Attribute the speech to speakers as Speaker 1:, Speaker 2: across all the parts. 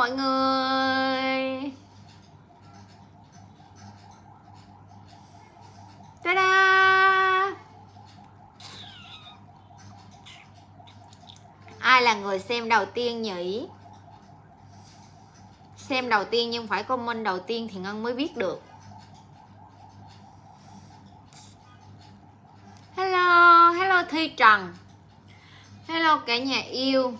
Speaker 1: mọi người. Ta-da! Ai là người xem đầu tiên nhỉ? Xem đầu tiên nhưng phải comment đầu tiên thì Ngân mới biết được. Hello, hello Thi Trần. Hello cả nhà yêu.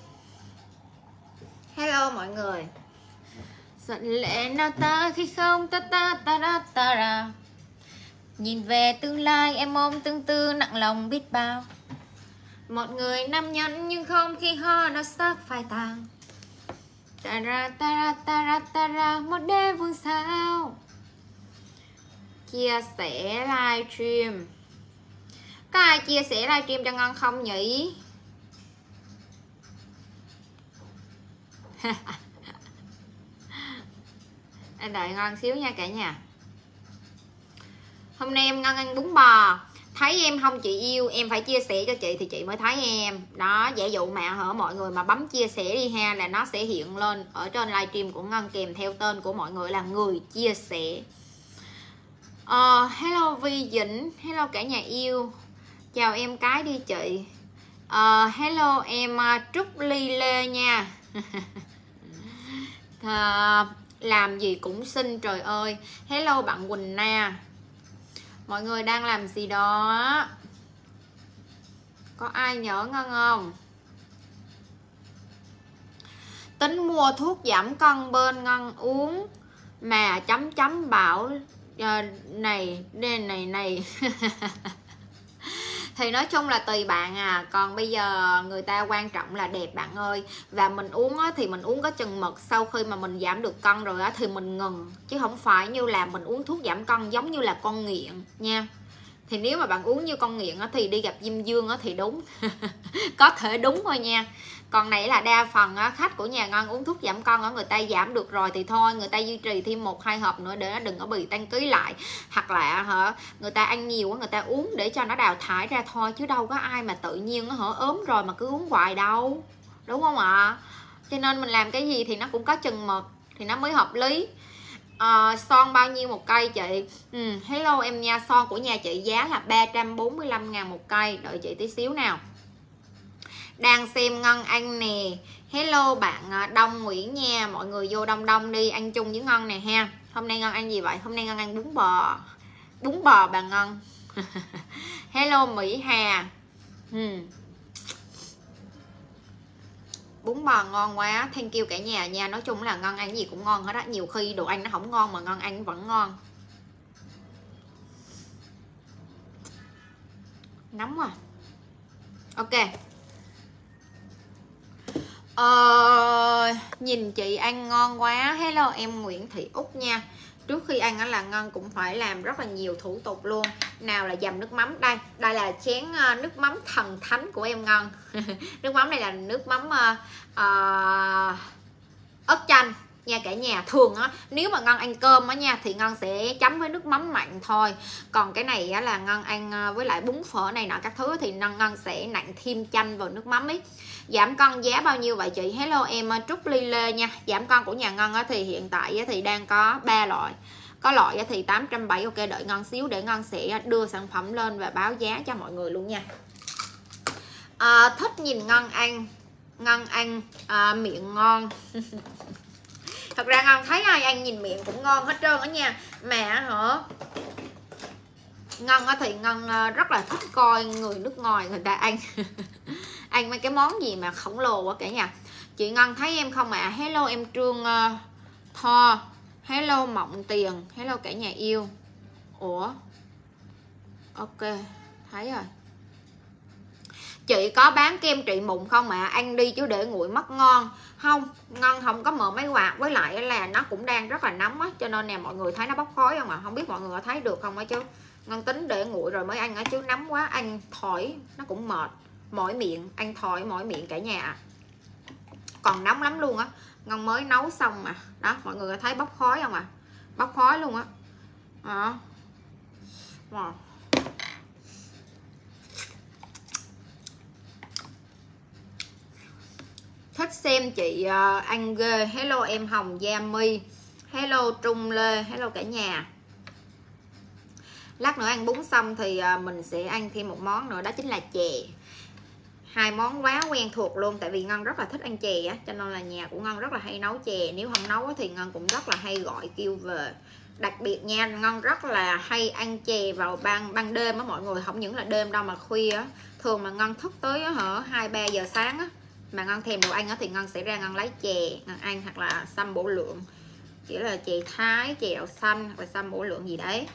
Speaker 1: Hello mọi người. Giận lệ nào ta khi không ta ta ta ta ta ra. Nhìn về tương lai em ôm tương tư nặng lòng biết bao. Một người nam nhân nhưng không khi ho nó xác phai tàn. Ta ra ta ra ta ra ta ra một đêm vương sao. Chia sẻ livestream. Có ai chia sẻ livestream cho Ngân không nhỉ? Anh đợi Ngân xíu nha cả nhà. Hôm nay em Ngân ăn bún bò. Thấy em không chị yêu, em phải chia sẻ cho chị thì chị mới thấy em. Đó, giả dụ mà hả mọi người mà bấm chia sẻ đi ha, là nó sẽ hiện lên ở trên livestream của Ngân kèm theo tên của mọi người là người chia sẻ. Hello Vi Dĩnh, hello cả nhà yêu. Chào em cái đi chị. Hello em Trúc Ly Lê nha. Làm gì cũng xinh trời ơi. Hello bạn Quỳnh Na. Mọi người đang làm gì đó? Có ai nhớ Ngân không? Tính mua thuốc giảm cân bên Ngân uống mà chấm chấm bảo này này thì nói chung là tùy bạn à. Còn bây giờ người ta quan trọng là đẹp bạn ơi. Và mình uống á, thì mình uống có chừng mực. Sau khi mà mình giảm được cân rồi á, thì mình ngừng. Chứ không phải như là mình uống thuốc giảm cân giống như là con nghiện nha. Thì nếu mà bạn uống như con nghiện á, thì đi gặp Diêm Dương á, thì đúng. Có thể đúng thôi nha. Còn này là đa phần á, khách của nhà Ngân uống thuốc giảm cân á, người ta giảm được rồi thì thôi, người ta duy trì thêm 1-2 hộp nữa để nó đừng có bị tăng ký lại. Hoặc là người ta ăn nhiều á, người ta uống để cho nó đào thải ra thôi. Chứ đâu có ai mà tự nhiên ốm rồi mà cứ uống hoài đâu. Đúng không ạ? Cho nên mình làm cái gì thì nó cũng có chừng mực thì nó mới hợp lý. Son bao nhiêu một cây chị? Hello em nha. Son của nhà chị giá là 345.000 một cây. Đợi chị tí xíu nào. Đang xem Ngân ăn nè. Hello bạn Đông Nguyễn nha. Mọi người vô đông đông đi ăn chung với Ngân nè ha. Hôm nay Ngân ăn gì vậy? Hôm nay Ngân ăn bún bò. Bún bò bà Ngân. Hello Mỹ Hà. Bún bò ngon quá. Thank you cả nhà nha. Nói chung là Ngân ăn gì cũng ngon hết á. Nhiều khi đồ ăn nó không ngon mà Ngân ăn vẫn ngon. Nóng à. Ok. Nhìn chị ăn ngon quá. Hello em Nguyễn Thị Úc nha. Trước khi ăn là Ngân cũng phải làm rất là nhiều thủ tục luôn. Nào là dầm nước mắm. Đây là chén nước mắm thần thánh của em Ngân. Nước mắm này là nước mắm ớt chanh nha cả nhà. Thường á, nếu mà Ngân ăn cơm á nha thì Ngân sẽ chấm với nước mắm mặn thôi. Còn cái này á, là Ngân ăn với lại bún phở này nọ các thứ thì Ngân sẽ nặn thêm chanh vào nước mắm ấy. Giảm cân giá bao nhiêu vậy chị? Hello em Trúc Ly Lê nha. Giảm cân của nhà Ngân á, thì hiện tại á, thì đang có 3 loại. Có loại á, thì 870. Ok, đợi Ngân xíu để Ngân sẽ đưa sản phẩm lên và báo giá cho mọi người luôn nha. Thích nhìn Ngân ăn miệng ngon. Thật ra Ngân thấy ai ăn nhìn miệng cũng ngon hết trơn á nha. Mà Ngân thì Ngân rất là thích coi người nước ngoài người ta ăn. Ăn mấy cái món gì mà khổng lồ quá cả nhà. Chị Ngân thấy em không ạ? Hello em Trương Tho. Hello Mộng Tiền. Hello cả nhà yêu. Ủa? Ok, thấy rồi. Chị có bán kem trị mụn không ạ? Ăn đi chứ để nguội mất ngon. Không, Ngân không có mở máy quạt. Với lại là nó cũng đang rất là nóng á. Cho nên nè mọi người thấy nó bốc khói không ạ? Không biết mọi người có thấy được không á chứ. Ngân tính để nguội rồi mới ăn á, chứ nóng quá ăn thổi nó cũng mệt. Mỏi miệng, ăn thổi mỏi miệng cả nhà. Còn nóng lắm luôn á. Ngân mới nấu xong mà. Đó, mọi người có thấy bốc khói không ạ? Bốc khói luôn á. Wow. Thích xem chị ăn ghê. Hello em Hồng Gia My, hello Trung Lê, hello cả nhà. Lát nữa ăn bún xong thì mình sẽ ăn thêm một món nữa, đó chính là chè. Hai món quá quen thuộc luôn, tại vì Ngân rất là thích ăn chè á, cho nên là nhà của Ngân rất là hay nấu chè. Nếu không nấu thì Ngân cũng rất là hay gọi kêu về. Đặc biệt nha, Ngân rất là hay ăn chè vào ban đêm á mọi người, không những là đêm đâu mà khuya á. Thường mà Ngân thức tới 2-3 giờ sáng á, mà Ngân thèm đồ ăn á thì Ngân sẽ ra Ngân lấy chè Ngân ăn, hoặc là sâm bổ lượng, chỉ là chè thái, chè đậu xanh hoặc là sâm bổ lượng gì đấy.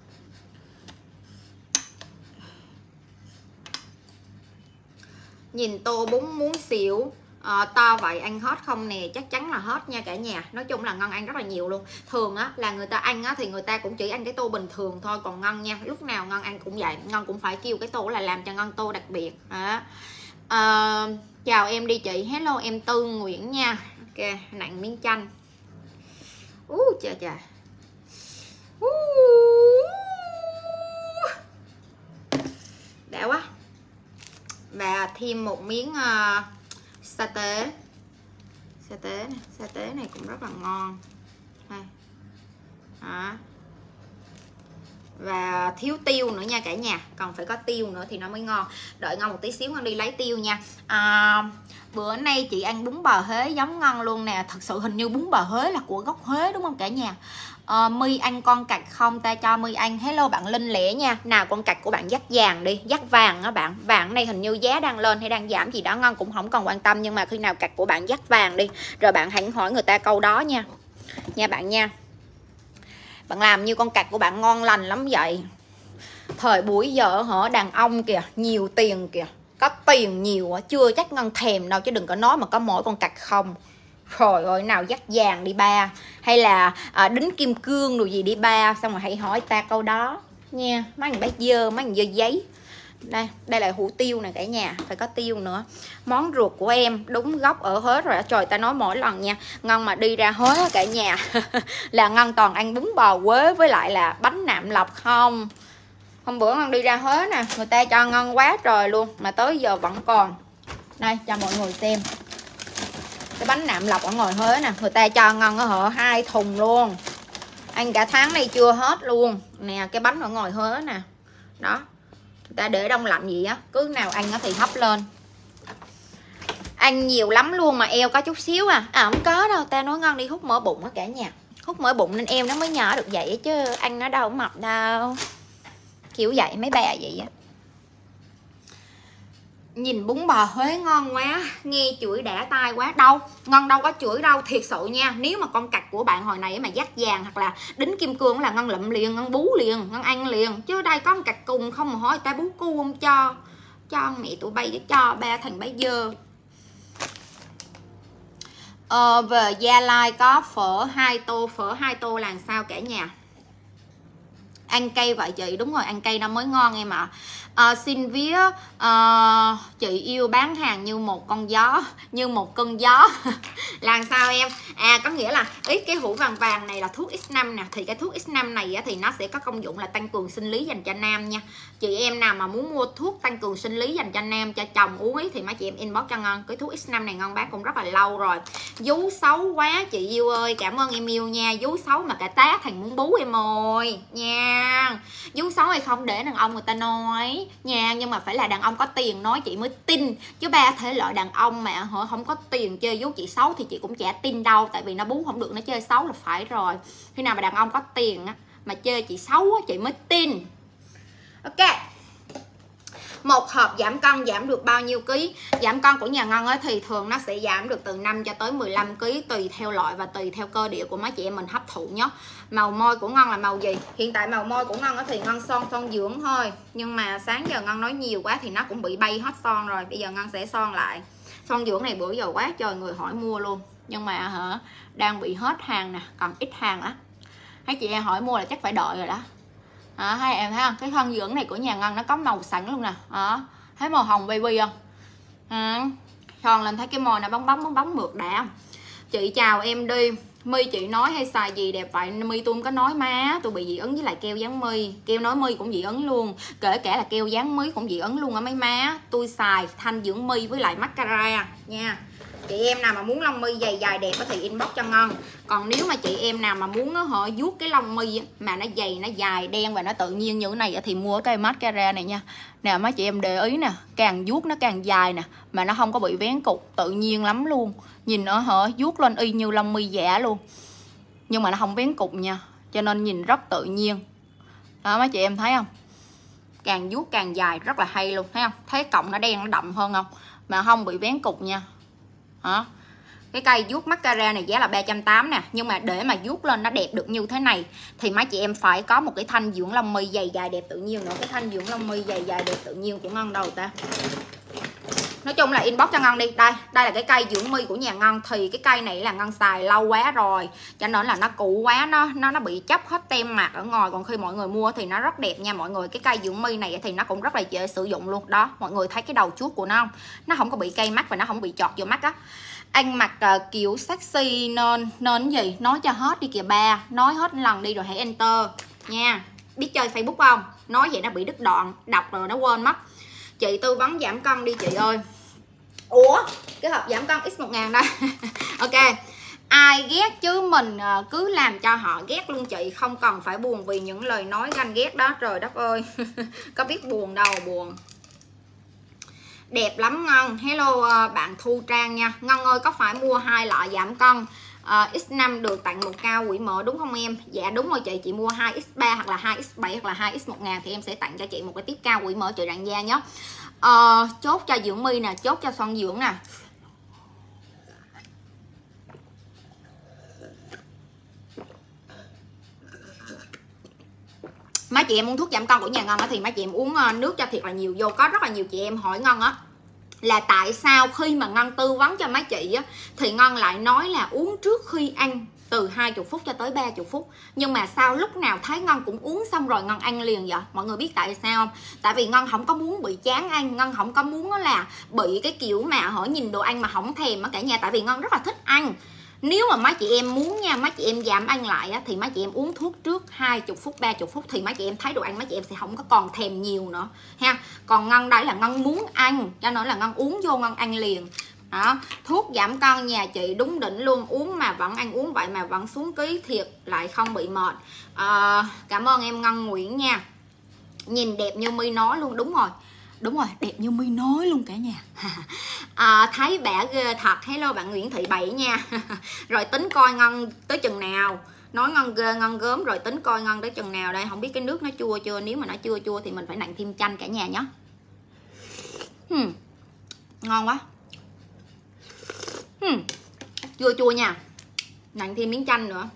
Speaker 1: Nhìn tô bún muốn xỉu. To vậy ăn hết không nè? Chắc chắn là hết nha cả nhà. Nói chung là Ngân ăn rất là nhiều luôn. Thường á là người ta ăn á thì người ta cũng chỉ ăn cái tô bình thường thôi, còn Ngân nha, lúc nào Ngân ăn cũng vậy. Ngân cũng phải kêu cái tô là làm cho Ngân tô đặc biệt đó. Chào em đi chị. Hello em Tư Nguyễn nha. Ok, nặng miếng chanh. Chà chà. Đã quá. Và thêm một miếng sa tế. Sa tế này cũng rất là ngon. Đó. Và thiếu tiêu nữa nha cả nhà, còn phải có tiêu nữa thì nó mới ngon. Đợi Ngân một tí xíu Ngân đi lấy tiêu nha. Bữa nay chị ăn bún bò Huế giống Ngân luôn nè. Thật sự hình như bún bò Huế là của gốc Huế đúng không cả nhà? My ăn con cạch không? Ta cho My ăn. Hello bạn Linh Lẻ nha. Nào con cạch của bạn dắt vàng đi, dắt vàng á bạn. Vàng này hình như giá đang lên hay đang giảm gì đó, Ngân cũng không còn quan tâm. Nhưng mà khi nào cạch của bạn dắt vàng đi, rồi bạn hãy hỏi người ta câu đó nha. Nha bạn nha. Bạn làm như con cạch của bạn ngon lành lắm vậy. Thời buổi giờ đàn ông kìa, nhiều tiền kìa, có tiền nhiều chưa chắc Ngân thèm đâu, chứ đừng có nói mà có mỗi con cạch không. Trời ơi, nào dắt vàng đi ba, hay là đính kim cương đồ gì đi ba, xong rồi hãy hỏi ta câu đó nha. Mấy thằng bé dơ, mấy thằng dơ giấy. Đây là hủ tiêu nè cả nhà, phải có tiêu nữa. Món ruột của em đúng gốc ở Huế rồi. Trời, ta nói mỗi lần nha, Ngân mà đi ra Huế cả nhà là Ngân toàn ăn bún bò Huế với lại là bánh nạm lọc không. Hôm bữa Ngân đi ra Huế nè, người ta cho Ngân quá trời luôn, mà tới giờ vẫn còn. Đây cho mọi người xem cái bánh nạm lọc ở ngoài Huế nè, người ta cho Ngân 2 thùng luôn, ăn cả tháng này chưa hết luôn nè. Cái bánh ở ngoài Huế nè đó, người ta để đông lạnh gì á, cứ nào ăn thì hấp lên. Ăn nhiều lắm luôn mà eo có chút xíu không có đâu, ta nói Ngân đi hút mỡ bụng á cả nhà, hút mỡ bụng nên eo nó mới nhỏ được vậy chứ ăn nó đâu mập đâu, kiểu vậy mấy bà vậy á. Nhìn bún bò Huế ngon quá, nghe chửi đã tai quá. Đâu, Ngân đâu có chửi đâu, thiệt sự nha. Nếu mà con cạch của bạn hồi này mà dắt vàng hoặc là đính kim cương là Ngân lụm liền, Ngân bú liền, Ngân ăn liền. Chứ đây có con cạch cùng không mà hỏi ta bú cu không cho mẹ tụi bay, chứ cho ba thằng bấy dơ. Về Gia Lai có phở 2 tô là sao cả nhà? Ăn cây vậy chị, đúng rồi, ăn cây nó mới ngon em ạ. Xin vía chị yêu bán hàng như một con gió, như một cơn gió là sao em? Có nghĩa là cái hũ vàng vàng này là thuốc X5 nè, thì cái thuốc X5 này thì nó sẽ có công dụng là tăng cường sinh lý dành cho nam nha. Chị em nào mà muốn mua thuốc tăng cường sinh lý dành cho nam cho chồng uống thì mấy chị em inbox cho Ngân. Cái thuốc X5 này Ngân bán cũng rất là lâu rồi. Vú xấu quá chị yêu ơi, cảm ơn em yêu nha. Vú xấu mà cả tá thành muốn bú em ơi nha. Vú xấu hay không để đàn ông người ta nói nha, nhưng mà phải là đàn ông có tiền nói chị mới tin, chứ ba thể loại đàn ông mà họ không có tiền chơi vú chị xấu thì chị cũng chả tin đâu, tại vì nó bú không được, nó chơi xấu là phải rồi. Khi nào mà đàn ông có tiền á mà chơi chị xấu á chị mới tin. Ok, một hộp giảm cân giảm được bao nhiêu ký? Giảm cân của nhà Ngân á thì thường nó sẽ giảm được từ 5 cho tới 15 kg tùy theo loại và tùy theo cơ địa của mấy chị em mình hấp thụ nhé. Màu môi của Ngân là màu gì? Hiện tại màu môi của Ngân á thì Ngân son dưỡng thôi, nhưng mà sáng giờ Ngân nói nhiều quá thì nó cũng bị bay hết son rồi. Bây giờ Ngân sẽ son lại. Son dưỡng này bữa giờ quá trời người hỏi mua luôn, nhưng mà đang bị hết hàng nè, còn ít hàng á. Thấy chị em hỏi mua là chắc phải đợi rồi đó. Hai em thấy không, cái thân dưỡng này của nhà Ngân nó có màu sẵn luôn nè. Thấy màu hồng baby không? Son lên thấy cái môi nó bóng mượt đã không? Chị chào em đi. My chị nói hay xài gì đẹp vậy? My tôi không có nói má, tôi bị dị ứng với lại keo dán my. Keo nói my cũng dị ứng luôn, kể cả là keo dán mí cũng dị ứng luôn á mấy má. Tôi xài thanh dưỡng my với lại mascara nha. chị em nào mà muốn lông mi dày dài đẹp thì inbox cho Ngân. Còn nếu mà chị em nào mà muốn họ vuốt cái lông mi mà nó dày, nó dài, đen và nó tự nhiên như thế này thì mua cây mascara này nha. Nè mấy chị em để ý nè, càng vuốt nó càng dài nè, mà nó không có bị vén cục, tự nhiên lắm luôn. Nhìn nó họ vuốt lên y như lông mi giả luôn, nhưng mà nó không vén cục nha, cho nên nhìn rất tự nhiên. Đó mấy chị em thấy không, càng vuốt càng dài, rất là hay luôn, thấy không? Thấy cọng nó đen nó đậm hơn không, mà không bị vén cục nha. Đó. Cái cây vuốt mascara này giá là 380 nè, nhưng mà để mà vuốt lên nó đẹp được như thế này thì mấy chị em phải có một cái thanh dưỡng lông mi dày dài đẹp tự nhiên nữa. Cái thanh dưỡng lông mi dày dài đẹp tự nhiên của Ngân đâu ta? Nói chung là inbox cho Ngân đi. Đây là cái cây dưỡng mi của nhà Ngân. Thì cái cây này là Ngân xài lâu quá rồi, cho nên là nó cũ quá, nó bị chấp hết tem mặt ở ngoài. Còn khi mọi người mua thì nó rất đẹp nha mọi người. Cái cây dưỡng mi này thì nó cũng rất là dễ sử dụng luôn. Đó, mọi người thấy cái đầu chuốt của nó không? Nó không có bị cay mắt và nó không bị chọt vô mắt á. Anh mặc kiểu sexy nên gì? Nói cho hết đi kìa ba. Nói hết lần đi rồi hãy enter nha. Biết chơi Facebook không? Nói vậy nó bị đứt đoạn, đọc rồi nó quên mất. Chị tư vấn giảm cân đi chị ơi. Ủa, cái hộp giảm cân X1000 đây. Ok. Ai ghét chứ mình cứ làm cho họ ghét luôn chị. Không cần phải buồn vì những lời nói ganh ghét đó. Trời đất ơi. Có biết buồn đâu, buồn. Đẹp lắm Ngân. Hello bạn Thu Trang nha. Ngân ơi có phải mua 2 lọ giảm cân X5 được tặng 1 cao quỷ mỡ đúng không em? Dạ đúng rồi chị mua 2X3 hoặc là 2X7 hoặc là 2X1000 thì em sẽ tặng cho chị một cái tiếp cao quỷ mỡ chị rạng da nhé. Chốt cho dưỡng mi nè, chốt cho son dưỡng nè. Mấy chị em uống thuốc giảm cân của nhà Ngân thì mấy chị em uống nước cho thiệt là nhiều vô. Có rất là nhiều chị em hỏi Ngân á là tại sao khi mà Ngân tư vấn cho mấy chị á thì Ngân lại nói là uống trước khi ăn từ 20 phút cho tới 30 phút, nhưng mà sao lúc nào thấy Ngân cũng uống xong rồi Ngân ăn liền vậy? Mọi người biết tại sao không? Tại vì Ngân không có muốn bị chán ăn, Ngân không có muốn là bị cái kiểu mà hỏi nhìn đồ ăn mà không thèm á cả nhà. Tại vì Ngân rất là thích ăn. Nếu mà mấy chị em muốn nha, mấy chị em giảm ăn lại á, thì mấy chị em uống thuốc trước 20 phút 30 phút thì mấy chị em thấy đồ ăn mấy chị em sẽ không có còn thèm nhiều nữa ha. Còn Ngân đây là Ngân muốn ăn, cho nên là Ngân uống vô Ngân ăn liền. Đó, thuốc giảm cân nhà chị đúng đỉnh luôn, uống mà vẫn ăn uống vậy mà vẫn xuống ký thiệt lại không bị mệt. Cảm ơn em Ngân Nguyễn nha. Nhìn đẹp như My nói luôn. Đúng rồi, đẹp như My nói luôn cả nhà. Thấy bả ghê thật. Hello bạn Nguyễn Thị Bảy nha. Rồi tính coi Ngân tới chừng nào. Nói Ngân ghê Ngân gớm rồi tính coi Ngân tới chừng nào đây. Không biết cái nước nó chua chưa. Nếu mà nó chưa chua thì mình phải nặn thêm chanh cả nhà nhé. Ngon quá. Chua nha. Nặn thêm miếng chanh nữa.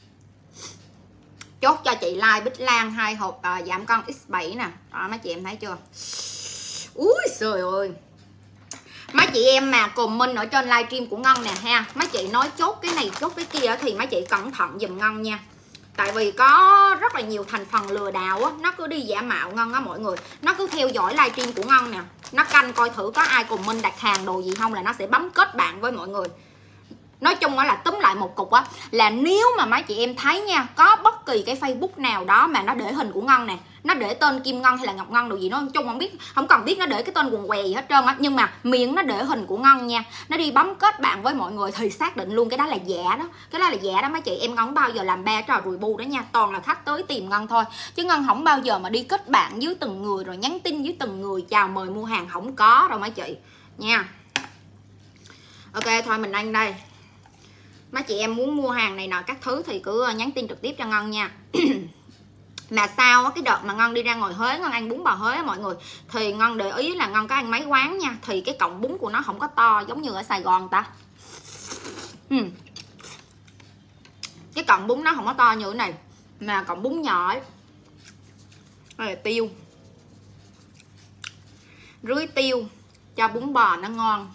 Speaker 1: Chốt cho chị like Bích Lan 2 hộp giảm cân X7 nè. Đó mấy chị em thấy chưa? Úi trời ơi. Mấy chị em mà comment ở trên livestream của Ngân nè ha, mấy chị nói chốt cái này chốt cái kia thì mấy chị cẩn thận giùm Ngân nha. Tại vì có rất là nhiều thành phần lừa đảo á, nó cứ đi giả mạo Ngân á mọi người. Nó cứ theo dõi livestream của Ngân nè, nó canh coi thử có ai comment đặt hàng đồ gì không là nó sẽ bấm kết bạn với mọi người. Nói chung là túm lại một cục á, là nếu mà mấy chị em thấy nha, có bất kỳ cái Facebook nào đó mà nó để hình của Ngân nè, nó để tên Kim Ngân hay là Ngọc Ngân đồ gì nó chung không biết, không cần biết nó để cái tên quần què gì hết trơn á, nhưng mà miệng nó để hình của Ngân nha, nó đi bấm kết bạn với mọi người thì xác định luôn cái đó là giả đó. Cái đó là giả đó mấy chị em. Ngân không bao giờ làm ba trò rùi bu đó nha, toàn là khách tới tìm Ngân thôi, chứ Ngân không bao giờ mà đi kết bạn với từng người rồi nhắn tin với từng người chào mời mua hàng, không có đâu mấy chị nha. Ok thôi mình ăn đây. Mấy chị em muốn mua hàng này nọ các thứ thì cứ nhắn tin trực tiếp cho Ngân nha. Mà sao cái đợt mà Ngân đi ra ngoài Huế, Ngân ăn bún bò Huế mọi người, thì Ngân để ý là Ngân có ăn mấy quán nha, thì cái cọng bún của nó không có to giống như ở Sài Gòn ta. Cái cọng bún nó không có to như thế này, mà cọng bún nhỏ ấy. Đây là tiêu, rưới tiêu cho bún bò nó ngon.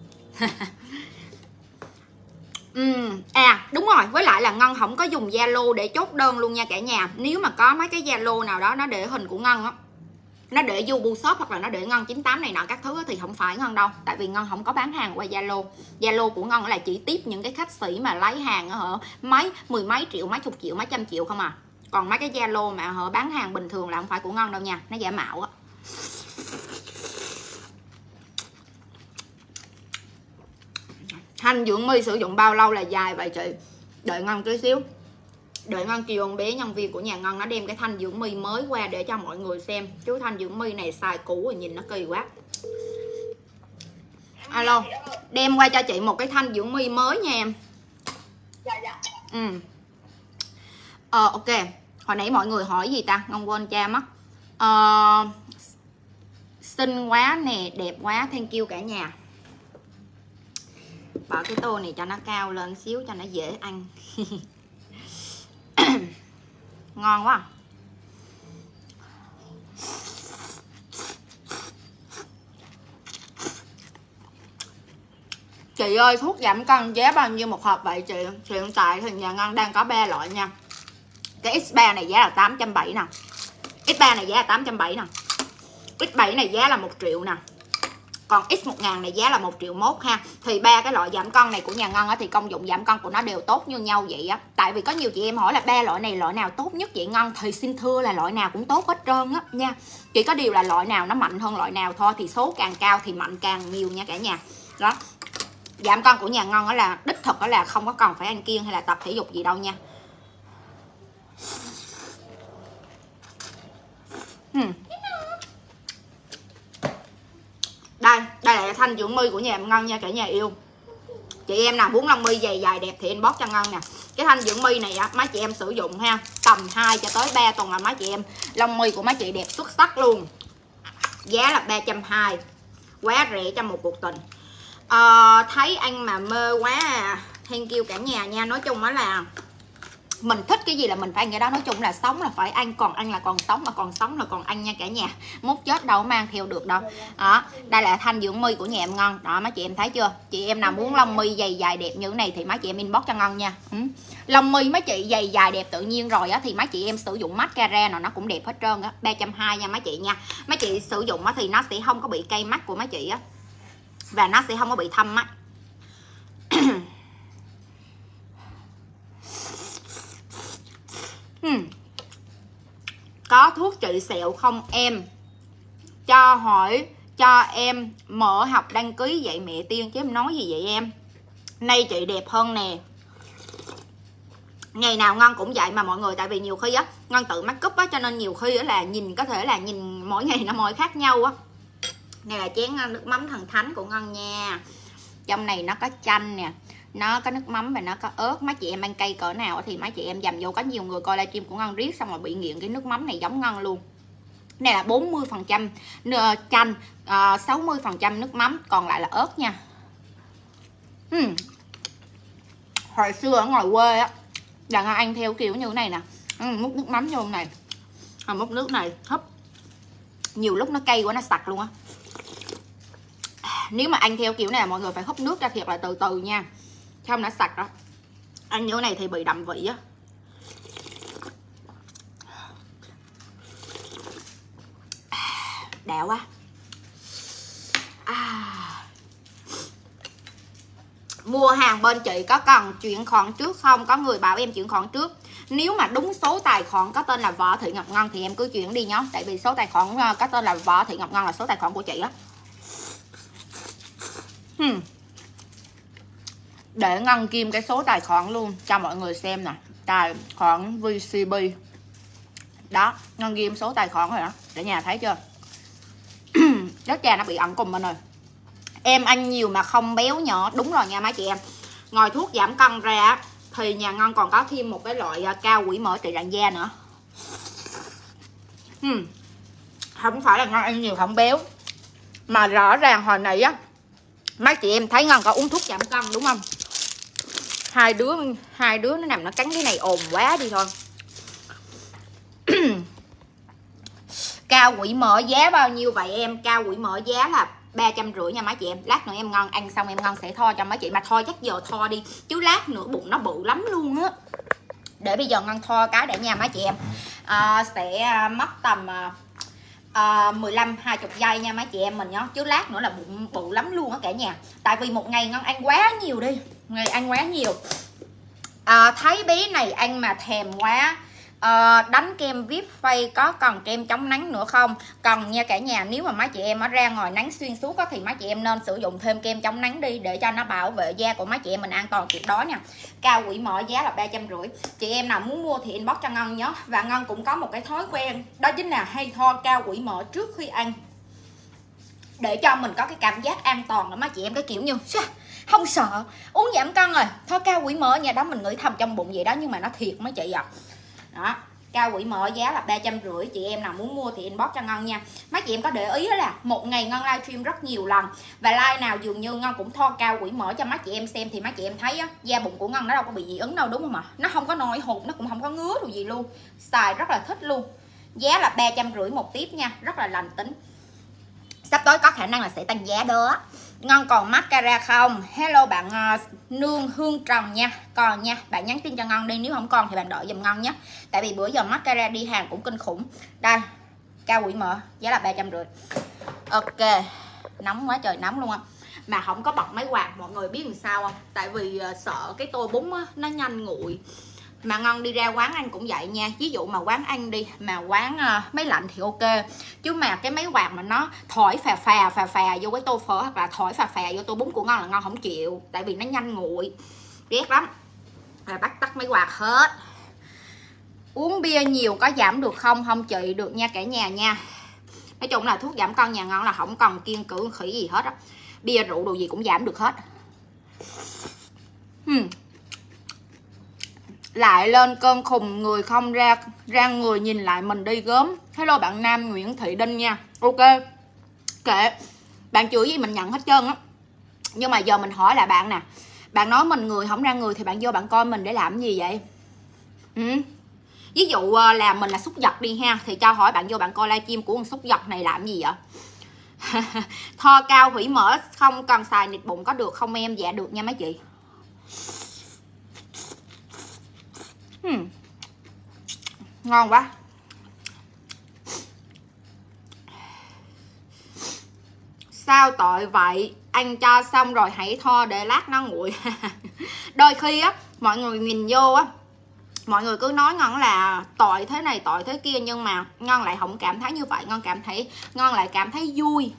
Speaker 1: Đúng rồi, với lại là Ngân không có dùng Zalo để chốt đơn luôn nha cả nhà. Nếu mà có mấy cái Zalo nào đó nó để hình của Ngân á, nó để Yubu Shop hoặc là nó để Ngân 98 này nọ các thứ thì không phải Ngân đâu. Tại vì Ngân không có bán hàng qua Zalo. Zalo của Ngân là chỉ tiếp những cái khách sĩ mà lấy hàng ở mấy mười mấy triệu, mấy chục triệu, mấy trăm triệu không à. Còn mấy cái Zalo mà họ bán hàng bình thường là không phải của Ngân đâu nha, nó giả mạo á. Thanh dưỡng mi sử dụng bao lâu là dài vậy chị? Đợi Ngân tí xíu. Đợi Ngân kêu con bé nhân viên của nhà Ngân nó đem cái thanh dưỡng mi mới qua để cho mọi người xem. Chú thanh dưỡng mi này xài cũ rồi nhìn nó kỳ quá. Alo, đem qua cho chị một cái thanh dưỡng mi mới nha em. Dạ. Ok. Hồi nãy mọi người hỏi gì ta? Ngân quên cha mất. Xinh quá nè, đẹp quá, thank you cả nhà. Bỏ cái tô này cho nó cao lên xíu cho nó dễ ăn. Ngon quá. Chị ơi, thuốc giảm cân giá bao nhiêu một hộp vậy chị? Hiện tại thì nhà Ngân đang có 3 loại nha. Cái X3 này giá là 870 nè. X3 này giá là 870 nè. X7 này giá là 1 triệu nè. Còn X1000 này giá là 1 triệu mốt ha. Thì ba cái loại giảm cân này của nhà Ngân á, thì công dụng giảm cân của nó đều tốt như nhau vậy á. Tại vì có nhiều chị em hỏi là ba loại này loại nào tốt nhất vậy Ngân? Thì xin thưa là loại nào cũng tốt hết trơn á nha. Chỉ có điều là loại nào nó mạnh hơn loại nào thôi. Thì số càng cao thì mạnh càng nhiều nha cả nhà. Đó. Giảm cân của nhà Ngân đó là đích thực đó là không có cần phải ăn kiêng hay là tập thể dục gì đâu nha. Đây là thanh dưỡng mi của nhà Ngân nha cả nhà yêu. Chị em nào muốn lông mi dày dài đẹp thì inbox cho Ngân nè. Cái thanh dưỡng mi này á, má chị em sử dụng ha, tầm 2 cho tới 3 tuần là má chị em lông mi của má chị đẹp xuất sắc luôn. Giá là 320. Quá rẻ cho một cuộc tình. Thấy anh mà mê quá à. Thank you cả nhà nha. Nói chung đó là mình thích cái gì là mình phải ăn cái đó. Nói chung là sống là phải ăn, còn ăn là còn sống, mà còn sống là còn ăn nha cả nhà. Mốt chết đâu mang theo được đâu. Đó, đây là thanh dưỡng mi của nhà em Ngân. Đó, má chị em thấy chưa? Chị em nào muốn lông mi dày dài đẹp như thế này thì má chị em inbox cho Ngân nha. Lông mi má chị dày dài đẹp tự nhiên rồi á thì má chị em sử dụng mascara nào nó cũng đẹp hết trơn á. 320 nha má chị nha. Má chị sử dụng á thì nó sẽ không có bị cay mắt của má chị á. Và nó sẽ không có bị thâm mắt. Có thuốc trị sẹo không em? Cho hỏi cho em mở học đăng ký dạy mẹ Tiên chứ em nói gì vậy em? Nay chị đẹp hơn nè. Ngày nào Ngân cũng vậy mà mọi người, tại vì nhiều khi á Ngân tự make up á cho nên nhiều khi là nhìn có thể là nhìn mỗi ngày nó mỗi khác nhau á. Này là chén nước mắm thần thánh của Ngân nha. Trong này nó có chanh nè, nó có nước mắm và nó có ớt. Má chị em ăn cay cỡ nào thì má chị em dầm vô. Có nhiều người coi livestream của Ngân riết xong rồi bị nghiện cái nước mắm này giống Ngân luôn. Này là 40% chanh, 60% nước mắm, còn lại là ớt nha. Hồi xưa ở ngoài quê á là Ngân ăn theo kiểu như thế này nè. Múc nước mắm vô này, múc nước này hấp. Nhiều lúc nó cay quá nó sặc luôn á. Nếu mà ăn theo kiểu này mọi người phải húp nước ra thiệt là từ từ nha, không nó sặc đó. Ăn như thế này thì bị đậm vị á. Đã quá. Mua hàng bên chị có cần chuyển khoản trước không? Có người bảo em chuyển khoản trước. Nếu mà đúng số tài khoản có tên là Võ Thị Ngọc Ngân thì em cứ chuyển đi nhá. Tại vì số tài khoản có tên là Võ Thị Ngọc Ngân là số tài khoản của chị á. Để Ngân kim cái số tài khoản luôn cho mọi người xem nè. Tài khoản VCB. Đó, Ngân kim số tài khoản rồi đó. Để nhà thấy chưa? Đất trà nó bị ẩn cùng bên rồi. Em ăn nhiều mà không béo nhỏ. Đúng rồi nha má chị em. Ngoài thuốc giảm cân ra thì nhà Ngân còn có thêm một cái loại cao quỷ mỡ trị rạn da nữa. Không phải là Ngân ăn nhiều không béo, mà rõ ràng hồi này á má chị em thấy Ngân có uống thuốc giảm cân đúng không? Hai đứa nó nằm nó cắn cái này ồn quá đi thôi. Cao quỷ mỡ giá bao nhiêu vậy em? Cao quỷ mỡ giá là 350 nha má chị em. Lát nữa em Ngân ăn xong em Ngân sẽ tho cho má chị. Mà tho chắc giờ tho đi, chứ lát nữa bụng nó bự lắm luôn á. Để bây giờ Ngân tho cái để nha má chị em. Sẽ mất tầm 15-20 giây nha má chị em mình nhá. Chứ lát nữa là bụng bự lắm luôn á cả nhà. Tại vì một ngày Ngân ăn quá nhiều đi. Ngày ăn quá nhiều. Thấy bé này ăn mà thèm quá Đánh kem VIP Face có cần kem chống nắng nữa không? Cần nha cả nhà. Nếu mà mấy chị em ở ra ngoài nắng xuyên suốt á, thì mấy chị em nên sử dụng thêm kem chống nắng đi, để cho nó bảo vệ da của mấy chị em mình an toàn tuyệt đối nha. Cao quỷ mỡ giá là 350. Chị em nào muốn mua thì inbox cho Ngân nhé. Và Ngân cũng có một cái thói quen, đó chính là hay thoa cao quỷ mỡ trước khi ăn, để cho mình có cái cảm giác an toàn. Là mấy chị em cái kiểu như không sợ uống giảm cân rồi thoa cao quỷ mỡ nha, đó mình nghĩ thầm trong bụng vậy đó, nhưng mà nó thiệt mấy chị ạ. Đó, cao quỷ mỡ giá là 350. Chị em nào muốn mua thì inbox cho Ngân nha. Mấy chị em có để ý đó là một ngày Ngân livestream rất nhiều lần, và live nào dường như Ngân cũng thoa cao quỷ mỡ cho mấy chị em xem, thì mấy chị em thấy á, da bụng của Ngân nó đâu có bị dị ứng đâu, đúng không ạ? Nó không có nổi hột, nó cũng không có ngứa đồ gì luôn, xài rất là thích luôn. Giá là 350 một tiếp nha, rất là lành tính. Sắp tới có khả năng là sẽ tăng giá đó. Ngân còn mascara không? Hello bạn Nương Hương Trần nha. Còn nha, bạn nhắn tin cho Ngân đi, nếu không còn thì bạn đợi giùm Ngân nhé. Tại vì bữa giờ mascara đi hàng cũng kinh khủng. Đây, cao quỷ mỡ giá là 350. Ok, nóng quá trời nóng luôn á. Mà không có bật máy quạt, mọi người biết làm sao không? Tại vì sợ cái tô bún á, nó nhanh nguội. Mà Ngân đi ra quán ăn cũng vậy nha. Ví dụ mà quán ăn đi, mà quán máy lạnh thì ok, chứ mà cái máy quạt mà nó thổi phà vô cái tô phở, hoặc là thổi phà vô tô bún của Ngân là Ngân không chịu. Tại vì nó nhanh nguội, ghét lắm. Rồi bắt tắt máy quạt hết. Uống bia nhiều có giảm được không? Không chị, được nha cả nhà nha. Nói chung là thuốc giảm cân nhà Ngân là không cần kiêng cữ khỉ gì hết á. Bia rượu đồ gì cũng giảm được hết. Lại lên cơn khùng, người không ra người nhìn lại mình đi gớm. Hello bạn Nam Nguyễn Thị Đinh nha. Ok, kệ, bạn chửi gì mình nhận hết trơn á. Nhưng mà giờ mình hỏi lại bạn nè, bạn nói mình người không ra người thì bạn vô bạn coi mình để làm gì vậy? Ví dụ là mình là súc vật đi ha, thì cho hỏi bạn vô bạn coi livestream của con súc vật này làm gì vậy? Tho cao hủy mỡ không cần xài nịt bụng có được không em? Dạ được nha mấy chị. Ngon quá. Sao tội vậy? Ăn cho xong rồi hãy tho để lát nó nguội. Đôi khi á, mọi người nhìn vô á, mọi người cứ nói Ngân là tội thế này tội thế kia, nhưng mà Ngân lại không cảm thấy như vậy. Ngân lại cảm thấy vui.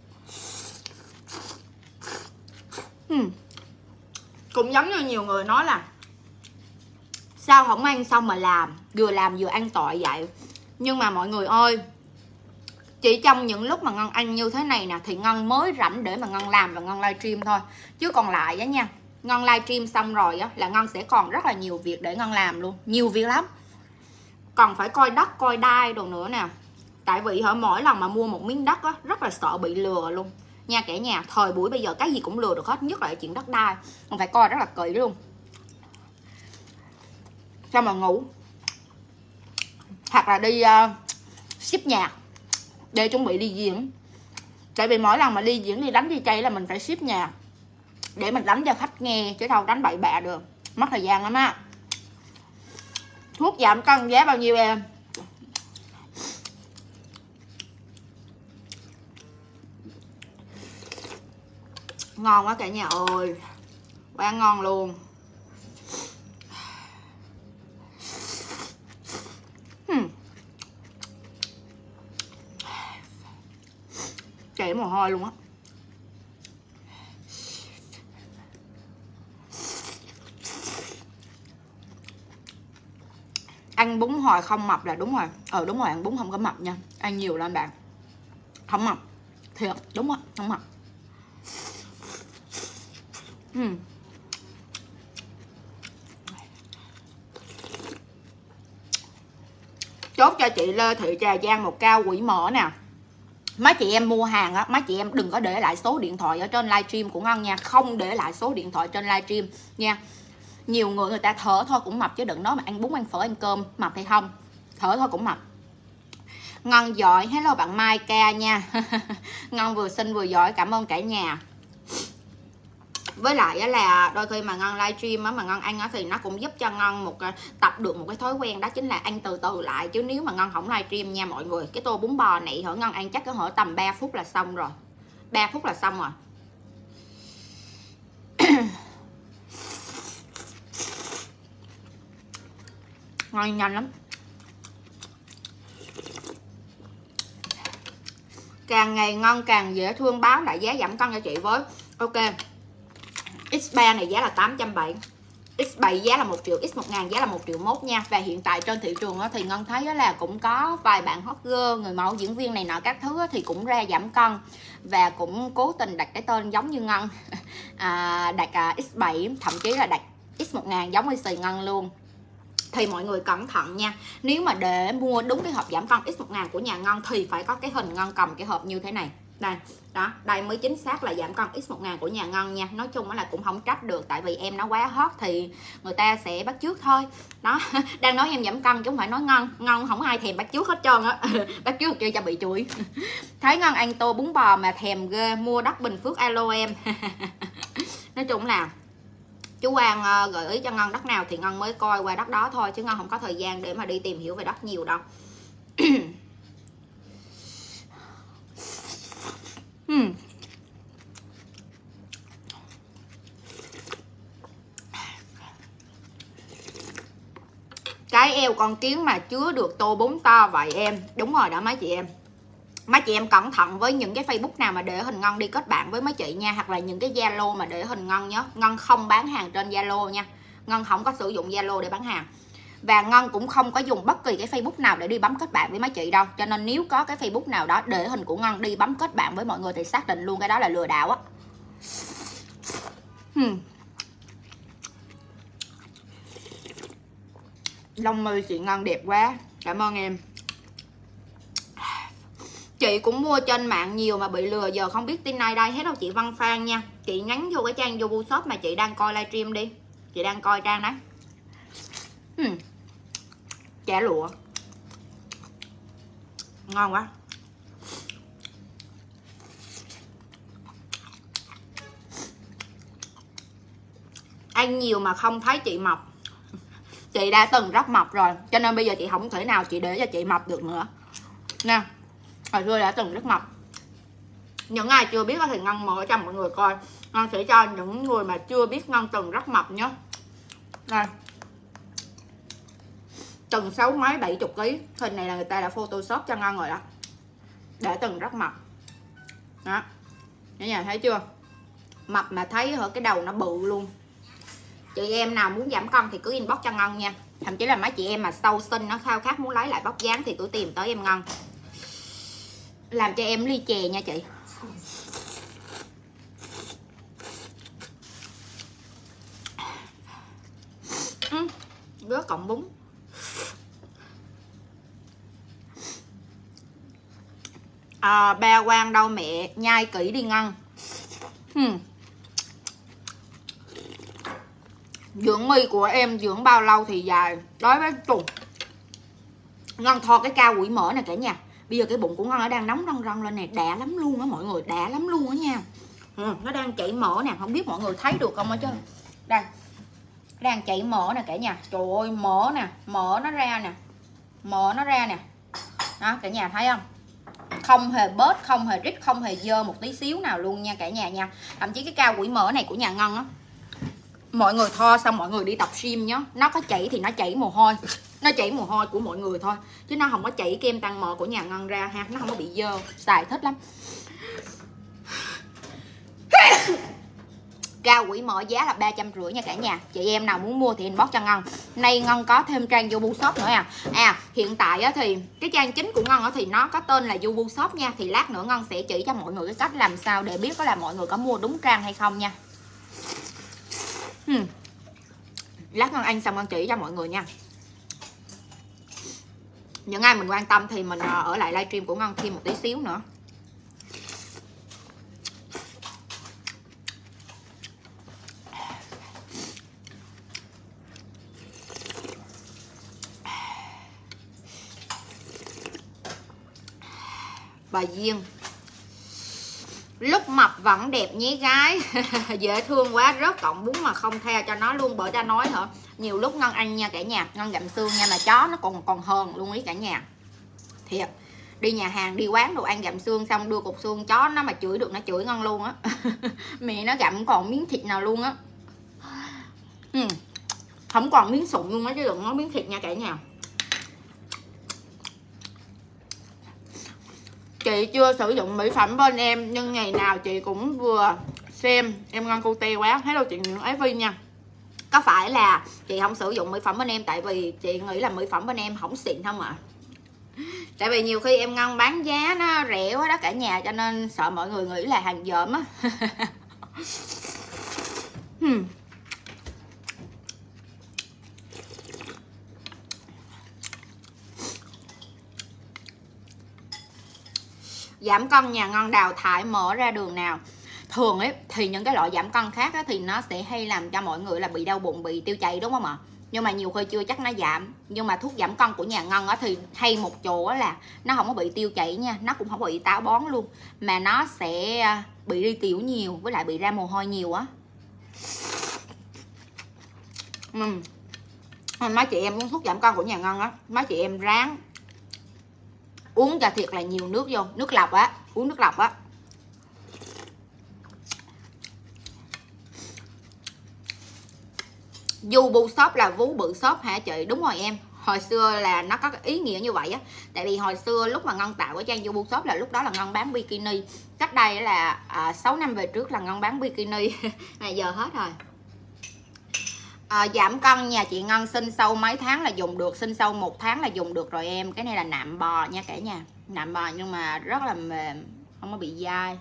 Speaker 1: Cũng giống như nhiều người nói là sao không ăn xong mà làm vừa ăn tội vậy. Nhưng mà mọi người ơi, chỉ trong những lúc mà Ngân ăn như thế này nè thì Ngân mới rảnh để mà Ngân làm và Ngân livestream thôi. Chứ còn lại á nha, Ngân livestream xong rồi á là Ngân sẽ còn rất là nhiều việc để Ngân làm luôn. Nhiều việc lắm. Còn phải coi đất, coi đai đồ nữa nè. Tại vì mỗi lần mà mua một miếng đất á, rất là sợ bị lừa luôn nha cả nhà. Thời buổi bây giờ cái gì cũng lừa được hết, nhất là chuyện đất đai. Còn phải coi rất là kỹ luôn. Sao mà ngủ, hoặc là đi ship nhạc để chuẩn bị đi diễn. Tại vì mỗi lần mà đi diễn, đi đánh DJ là mình phải ship nhạc để mình đánh cho khách nghe, chứ đâu đánh bậy bạ được, mất thời gian lắm á. Thuốc giảm cân giá bao nhiêu em? Ngon quá cả nhà ơi, quá ngon luôn. Chảy mồ hôi luôn á. Ăn bún hồi không mập là đúng rồi. Đúng rồi, ăn bún không có mập nha. Ăn nhiều lên bạn, không mập thiệt, đúng rồi, không mập. Chốt cho chị Lê Thị Trà Giang một cao quỷ mỡ nè. Mấy chị em mua hàng á, mấy chị em đừng có để lại số điện thoại ở trên livestream của Ngân nha. Không để lại số điện thoại trên livestream nha. Nhiều người ta thở thôi cũng mập, chứ đừng nói mà ăn bún ăn phở ăn cơm mập hay không. Thở thôi cũng mập. Ngân giỏi. Hello bạn Mai Ca nha. Ngân vừa xinh vừa giỏi, cảm ơn cả nhà. Với lại là đôi khi mà Ngân livestream mà Ngân ăn thì nó cũng giúp cho Ngân tập được một cái thói quen, đó chính là ăn từ từ lại. Chứ nếu mà Ngân không livestream nha mọi người, cái tô bún bò này Ngân ăn chắc có tầm 3 phút là xong rồi. 3 phút là xong rồi. Ngon nhanh lắm. Càng ngày Ngân càng dễ thương, báo lại giá giảm cân cho chị với. Ok, X3 này giá là 870, X7 giá là 1 triệu, X1000 giá là 1 triệu mốt nha. Và hiện tại trên thị trường thì Ngân thấy là cũng có vài bạn hot girl, người mẫu, diễn viên này nọ các thứ thì cũng ra giảm cân và cũng cố tình đặt cái tên giống như Ngân, đặt X7, thậm chí là đặt X1000 giống như xì Ngân luôn. Thì mọi người cẩn thận nha, nếu mà để mua đúng cái hộp giảm cân X1000 của nhà Ngân thì phải có cái hình Ngân cầm cái hộp như thế này. Đây, đó, đây mới chính xác là giảm cân X1000 của nhà Ngân nha. Nói chung là cũng không trách được, tại vì em nó quá hot thì người ta sẽ bắt chước thôi. Đó, đang nói em giảm cân chứ không phải nói Ngân. Ngân không ai thèm bắt chước hết trơn á. Bắt chước kêu cho bị chửi. Thấy Ngân ăn tô bún bò mà thèm ghê, mua đất Bình Phước alo em. Nói chung là chú Quang gợi ý cho Ngân đất nào thì Ngân mới coi qua đất đó thôi, chứ Ngân không có thời gian để mà đi tìm hiểu về đất nhiều đâu. Cái eo con kiến mà chứa được tô bún to vậy em. Đúng rồi đó mấy chị em. Mấy chị em cẩn thận với những cái Facebook nào mà để hình Ngân đi kết bạn với mấy chị nha, hoặc là những cái Zalo mà để hình Ngân nhớ. Ngân không bán hàng trên Zalo nha. Ngân không có sử dụng Zalo để bán hàng. Và Ngân cũng không có dùng bất kỳ cái Facebook nào để đi bấm kết bạn với mấy chị đâu. Cho nên nếu có cái Facebook nào đó để hình của Ngân đi bấm kết bạn với mọi người thì xác định luôn cái đó là lừa đảo á. Lông mi chị Ngân đẹp quá. Cảm ơn em. Chị cũng mua trên mạng nhiều mà bị lừa, giờ không biết tin ai đây hết đâu chị Văn Phan nha. Chị nhắn vô cái trang Yobu Shop mà chị đang coi livestream đi. Chị đang coi trang đấy. Chả lụa ngon quá. Ăn nhiều mà không thấy chị mập. Chị đã từng rất mập rồi, cho nên bây giờ chị không thể nào chị để cho chị mập được nữa nè. Hồi xưa đã từng rất mập. Những ai chưa biết thì Ngân mở cho mọi người coi. Ngân sẽ cho những người mà chưa biết Ngân từng rất mập nhé. Đây, từng 6 mấy 70 kg. Hình này là người ta đã photoshop cho Ngân rồi đó. Đã từng rất mập đó, cả nhà thấy chưa, mập mà thấy ở cái đầu nó bự luôn. Chị em nào muốn giảm cân thì cứ inbox cho Ngân nha. Thậm chí là mấy chị em mà sau sinh nó khao khát muốn lấy lại vóc dáng thì cứ tìm tới em Ngân, làm cho em ly chè nha chị. Rớt cọng bún. Ba Quang đâu mẹ, nhai kỹ đi Ngân. Dưỡng mi của em dưỡng bao lâu thì dài. Đối với trùng Ngân thò cái cao quỷ mỡ này cả nhà. Bây giờ cái bụng của Ngân nó đang nóng rần rần lên nè, đã lắm luôn á mọi người, đã lắm luôn á nha. Nó đang chảy mỡ nè, không biết mọi người thấy được không ở chứ. Đây, đang chảy mỡ nè cả nhà. Trời ơi mỡ nè, mỡ nó ra nè, mỡ nó ra nè. Đó cả nhà thấy không, không hề bớt, không hề rít, không hề dơ một tí xíu nào luôn nha cả nhà nha. Thậm chí cái cao quỷ mỡ này của nhà Ngân á, mọi người tho xong mọi người đi tập gym nhá, nó có chảy thì nó chảy mồ hôi, nó chảy mồ hôi của mọi người thôi, chứ nó không có chảy kem tăng mỡ của nhà Ngân ra ha, nó không có bị dơ, xài thích lắm. Cao quỷ mỡ giá là 350 nha cả nhà. Chị em nào muốn mua thì inbox cho Ngân. Nay Ngân có thêm trang Yobu Shop nữa hiện tại thì cái trang chính của Ngân thì nó có tên là Yobu Shop nha. Thì lát nữa Ngân sẽ chỉ cho mọi người cái cách làm sao để biết có là mọi người có mua đúng trang hay không nha. Lát Ngân ăn xong Ngân chỉ cho mọi người nha. Những ai mình quan tâm thì mình ở lại livestream của Ngân thêm một tí xíu nữa. Bà Duyên, lúc mập vẫn đẹp nhé gái. Dễ thương quá, rớt cọng bún mà không tha cho nó luôn. Bởi ta nói hả, nhiều lúc Ngân ăn nha cả nhà, Ngân gặm xương nha, mà chó nó còn hờn luôn ý cả nhà. Thiệt, đi nhà hàng đi quán đồ ăn gặm xương xong đưa cục xương, chó nó mà chửi được nó chửi Ngân luôn á. Mẹ nó gặm còn miếng thịt nào luôn á. Không còn miếng sụn luôn á, chứ đừng nói miếng thịt nha cả nhà.
Speaker 2: Chị chưa sử dụng mỹ phẩm bên em, nhưng ngày nào chị cũng vừa xem em ngon cute quá. Hello chị Nguyễn Ái Vi nha.
Speaker 1: Có phải là chị không sử dụng mỹ phẩm bên em tại vì chị nghĩ là mỹ phẩm bên em không xịn không ạ? Tại vì nhiều khi em Ngân bán giá nó rẻ quá đó cả nhà, cho nên sợ mọi người nghĩ là hàng dởm á. Giảm cân nhà Ngân đào thải mở ra đường nào? Thường ấy thì những cái loại giảm cân khác ấy, thì nó sẽ hay làm cho mọi người là bị đau bụng, bị tiêu chảy đúng không ạ? Nhưng mà nhiều khi chưa chắc nó giảm. Nhưng mà thuốc giảm cân của nhà Ngân á thì hay một chỗ là nó không có bị tiêu chảy nha, nó cũng không bị táo bón luôn, mà nó sẽ bị đi tiểu nhiều với lại bị ra mồ hôi nhiều á. Mấy chị em uống thuốc giảm cân của nhà Ngân á, mấy chị em ráng uống cho thiệt là nhiều nước vô, nước lọc á, uống nước lọc á. Du bu xốp là vú bự xốp hả chị? Đúng rồi em, hồi xưa là nó có cái ý nghĩa như vậy á. Tại vì hồi xưa lúc mà Ngân tạo cái trang du bu shop là lúc đó là Ngân bán bikini. Cách đây là 6 năm về trước là Ngân bán bikini. Mà giờ hết rồi. Giảm cân nhà chị Ngân sinh sâu mấy tháng là dùng được? Sinh sâu 1 tháng là dùng được rồi em. Cái này là nạm bò nha cả nhà. Nạm bò nhưng mà rất là mềm, không có bị dai.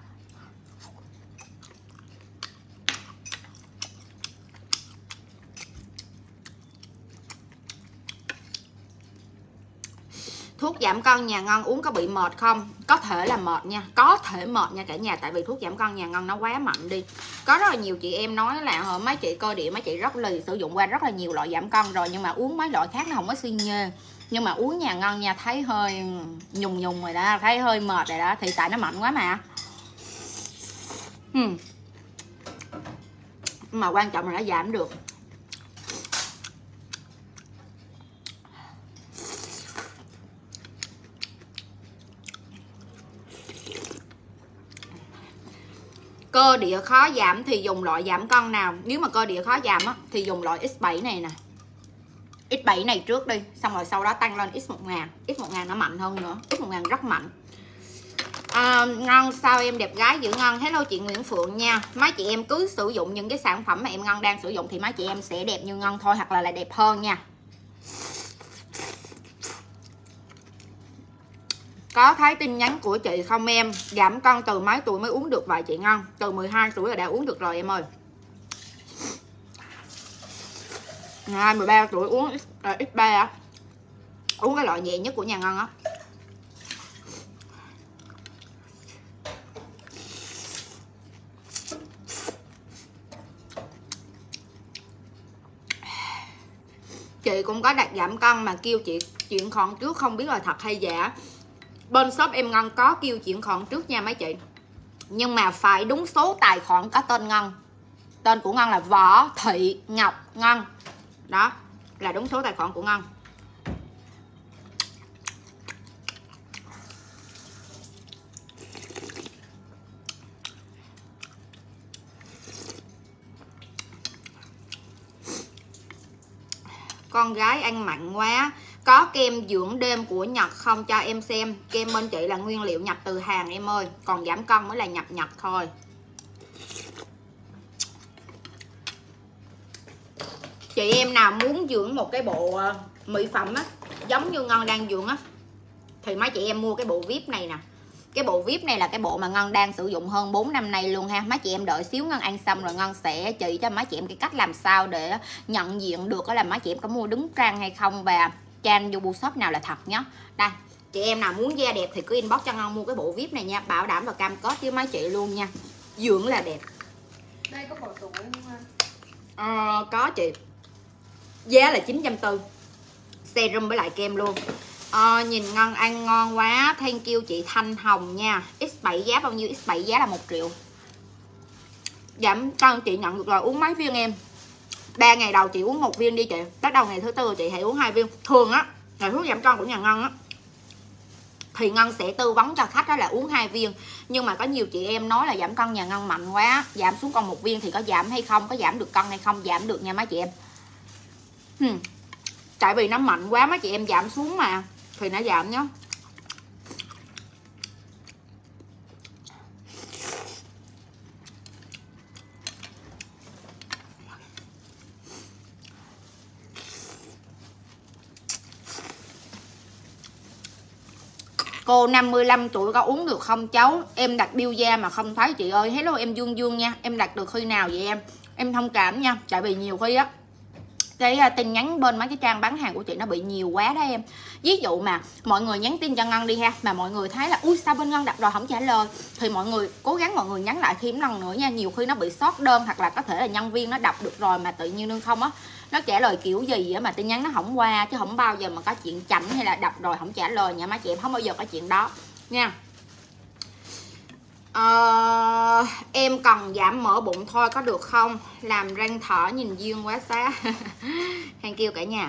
Speaker 1: Thuốc giảm cân nhà Ngân uống có bị mệt không? Có thể là mệt nha, có thể mệt nha cả nhà. Tại vì thuốc giảm cân nhà Ngân nó quá mạnh đi. Có rất là nhiều chị em nói là mấy chị cơ địa, mấy chị rất lì, sử dụng qua rất là nhiều loại giảm cân rồi, nhưng mà uống mấy loại khác nó không có xi nhê. Nhưng mà uống nhà Ngân nha, thấy hơi nhùng nhùng rồi đó, thấy hơi mệt rồi đó. Thì tại nó mạnh quá mà. Mà quan trọng là nó giảm được. Cơ địa khó giảm thì dùng loại giảm cân nào? Nếu mà cơ địa khó giảm á, thì dùng loại X7 này nè. X7 này trước đi, xong rồi sau đó tăng lên X1000. X1000 nó mạnh hơn nữa, X1000 rất mạnh. Ngân sao em đẹp gái dữ Ngân? Hello chị Nguyễn Phượng nha. Mấy chị em cứ sử dụng những cái sản phẩm mà em Ngân đang sử dụng thì mấy chị em sẽ đẹp như Ngân thôi, hoặc là đẹp hơn nha. Có thấy tin nhắn của chị không em? Giảm cân từ mấy tuổi mới uống được vậy chị Ngân? Từ 12 tuổi là đã uống được rồi em ơi. 13 tuổi uống X3 á. Uống cái loại nhẹ nhất của nhà Ngân á. Chị cũng có đặt giảm cân mà kêu chị chuyển khoản trước, không biết là thật hay giả. Bên shop em Ngân có kêu chuyển khoản trước nha mấy chị. Nhưng mà phải đúng số tài khoản có tên Ngân. Tên của Ngân là Võ Thị Ngọc Ngân. Đó, là đúng số tài khoản của Ngân. Con gái ăn mặn quá. Có kem dưỡng đêm của Nhật không cho em xem? Kem bên chị là nguyên liệu nhập từ Hàn em ơi. Còn giảm cân mới là nhập Nhật thôi. Chị em nào muốn dưỡng một cái bộ mỹ phẩm á, giống như Ngân đang dưỡng á, thì mấy chị em mua cái bộ VIP này nè. Cái bộ VIP này là cái bộ mà Ngân đang sử dụng hơn 4 năm nay luôn ha. Mấy chị em đợi xíu Ngân ăn xong rồi Ngân sẽ chỉ cho mấy chị em cái cách làm sao để nhận diện được là mấy chị em có mua đúng trang hay không, và trang Yubu Shop nào là thật nhá. Đây, chị em nào muốn da đẹp thì cứ inbox cho Ngân mua cái bộ VIP này nha. Bảo đảm và cam kết với mấy chị luôn nha. Dưỡng là đẹp.
Speaker 3: Đây có bộ tủ không?
Speaker 1: Có chị. Giá là 940. Serum với lại kem luôn. Nhìn Ngân ăn ngon quá. Thank you chị Thanh Hồng nha. X7 giá bao nhiêu? X7 giá là 1 triệu. Giảm cân chị nhận được rồi. Uống mấy viên em? 3 ngày đầu chị uống 1 viên đi chị. Tới đầu ngày thứ tư chị hãy uống 2 viên. Thường á, là thuốc giảm cân của nhà Ngân á, thì Ngân sẽ tư vấn cho khách đó là uống 2 viên. Nhưng mà có nhiều chị em nói là giảm cân nhà Ngân mạnh quá, giảm xuống còn 1 viên thì có giảm hay không? Có giảm được cân hay không? Giảm được nha mấy chị em. Tại vì nó mạnh quá mấy chị em giảm xuống mà, thì nó giảm nhá.
Speaker 2: Cô 55 tuổi có uống được không cháu? Em đặt bill da mà không thấy chị ơi. Hello em Dương Dương nha. Em đặt được khi nào vậy em? Em thông cảm nha. Tại vì nhiều khi á cái tin nhắn bên mấy cái trang bán hàng của chị nó bị nhiều quá đó em. Ví dụ mà mọi người nhắn tin cho Ngân đi ha, mà mọi người thấy là ui sao bên Ngân đặt rồi không trả lời, thì mọi người cố gắng mọi người nhắn lại thêm lần nữa nha. Nhiều khi nó bị sót đơn, hoặc là có thể là nhân viên nó đọc được rồi mà tự nhiên không á, nó trả lời kiểu gì á mà tin nhắn nó không qua, chứ không bao giờ mà có chuyện chảnh hay là đọc rồi không trả lời nha má chị em, không bao giờ có chuyện đó nha. Em cần giảm mỡ bụng thôi có được không? Làm răng thở nhìn duyên quá xá. Hàng kêu cả nhà.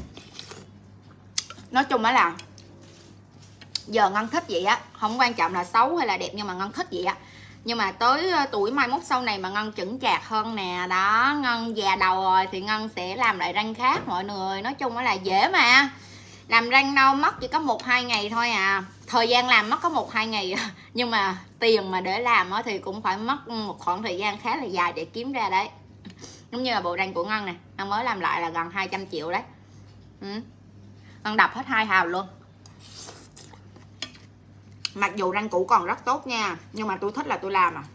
Speaker 2: Nói chung đó là giờ Ngân thích vậy á, không quan trọng là xấu hay là đẹp, nhưng mà Ngân thích vậy á. Nhưng mà tới tuổi mai mốt sau này mà Ngân chững chạc hơn nè, đó, Ngân già đầu rồi thì Ngân sẽ làm lại răng khác mọi người. Nói chung đó là dễ mà. Làm răng đâu mất chỉ có 1-2 ngày thôi à. Thời gian làm mất có 1-2 ngày. Nhưng mà tiền mà để làm thì cũng phải mất một khoảng thời gian khá là dài để kiếm ra đấy. Giống như là bộ răng của Ngân nè, Ngân mới làm lại là gần 200 triệu đấy. Ngân đập hết 2 hào luôn. Mặc dù răng cũ còn rất tốt nha, nhưng mà tôi thích là tôi làm à.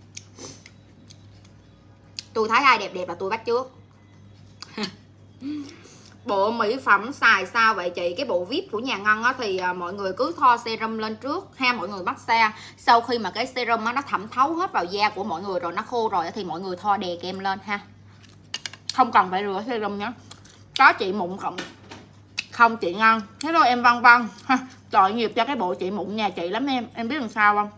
Speaker 2: Tôi thấy ai đẹp đẹp là tôi bắt trước. Bộ mỹ phẩm xài sao vậy chị? Cái bộ VIP của nhà Ngân á thì mọi người cứ thoa serum lên trước ha, mọi người massage. Sau khi mà cái serum á nó thẩm thấu hết vào da của mọi người rồi, nó khô rồi thì mọi người thoa đè kem lên ha. Không cần phải rửa serum nhé. Có chị mụn không? Không chị Ngân. Hello em Văn Văn. Tội nghiệp cho cái bộ chị mụn nhà chị lắm em biết làm sao không?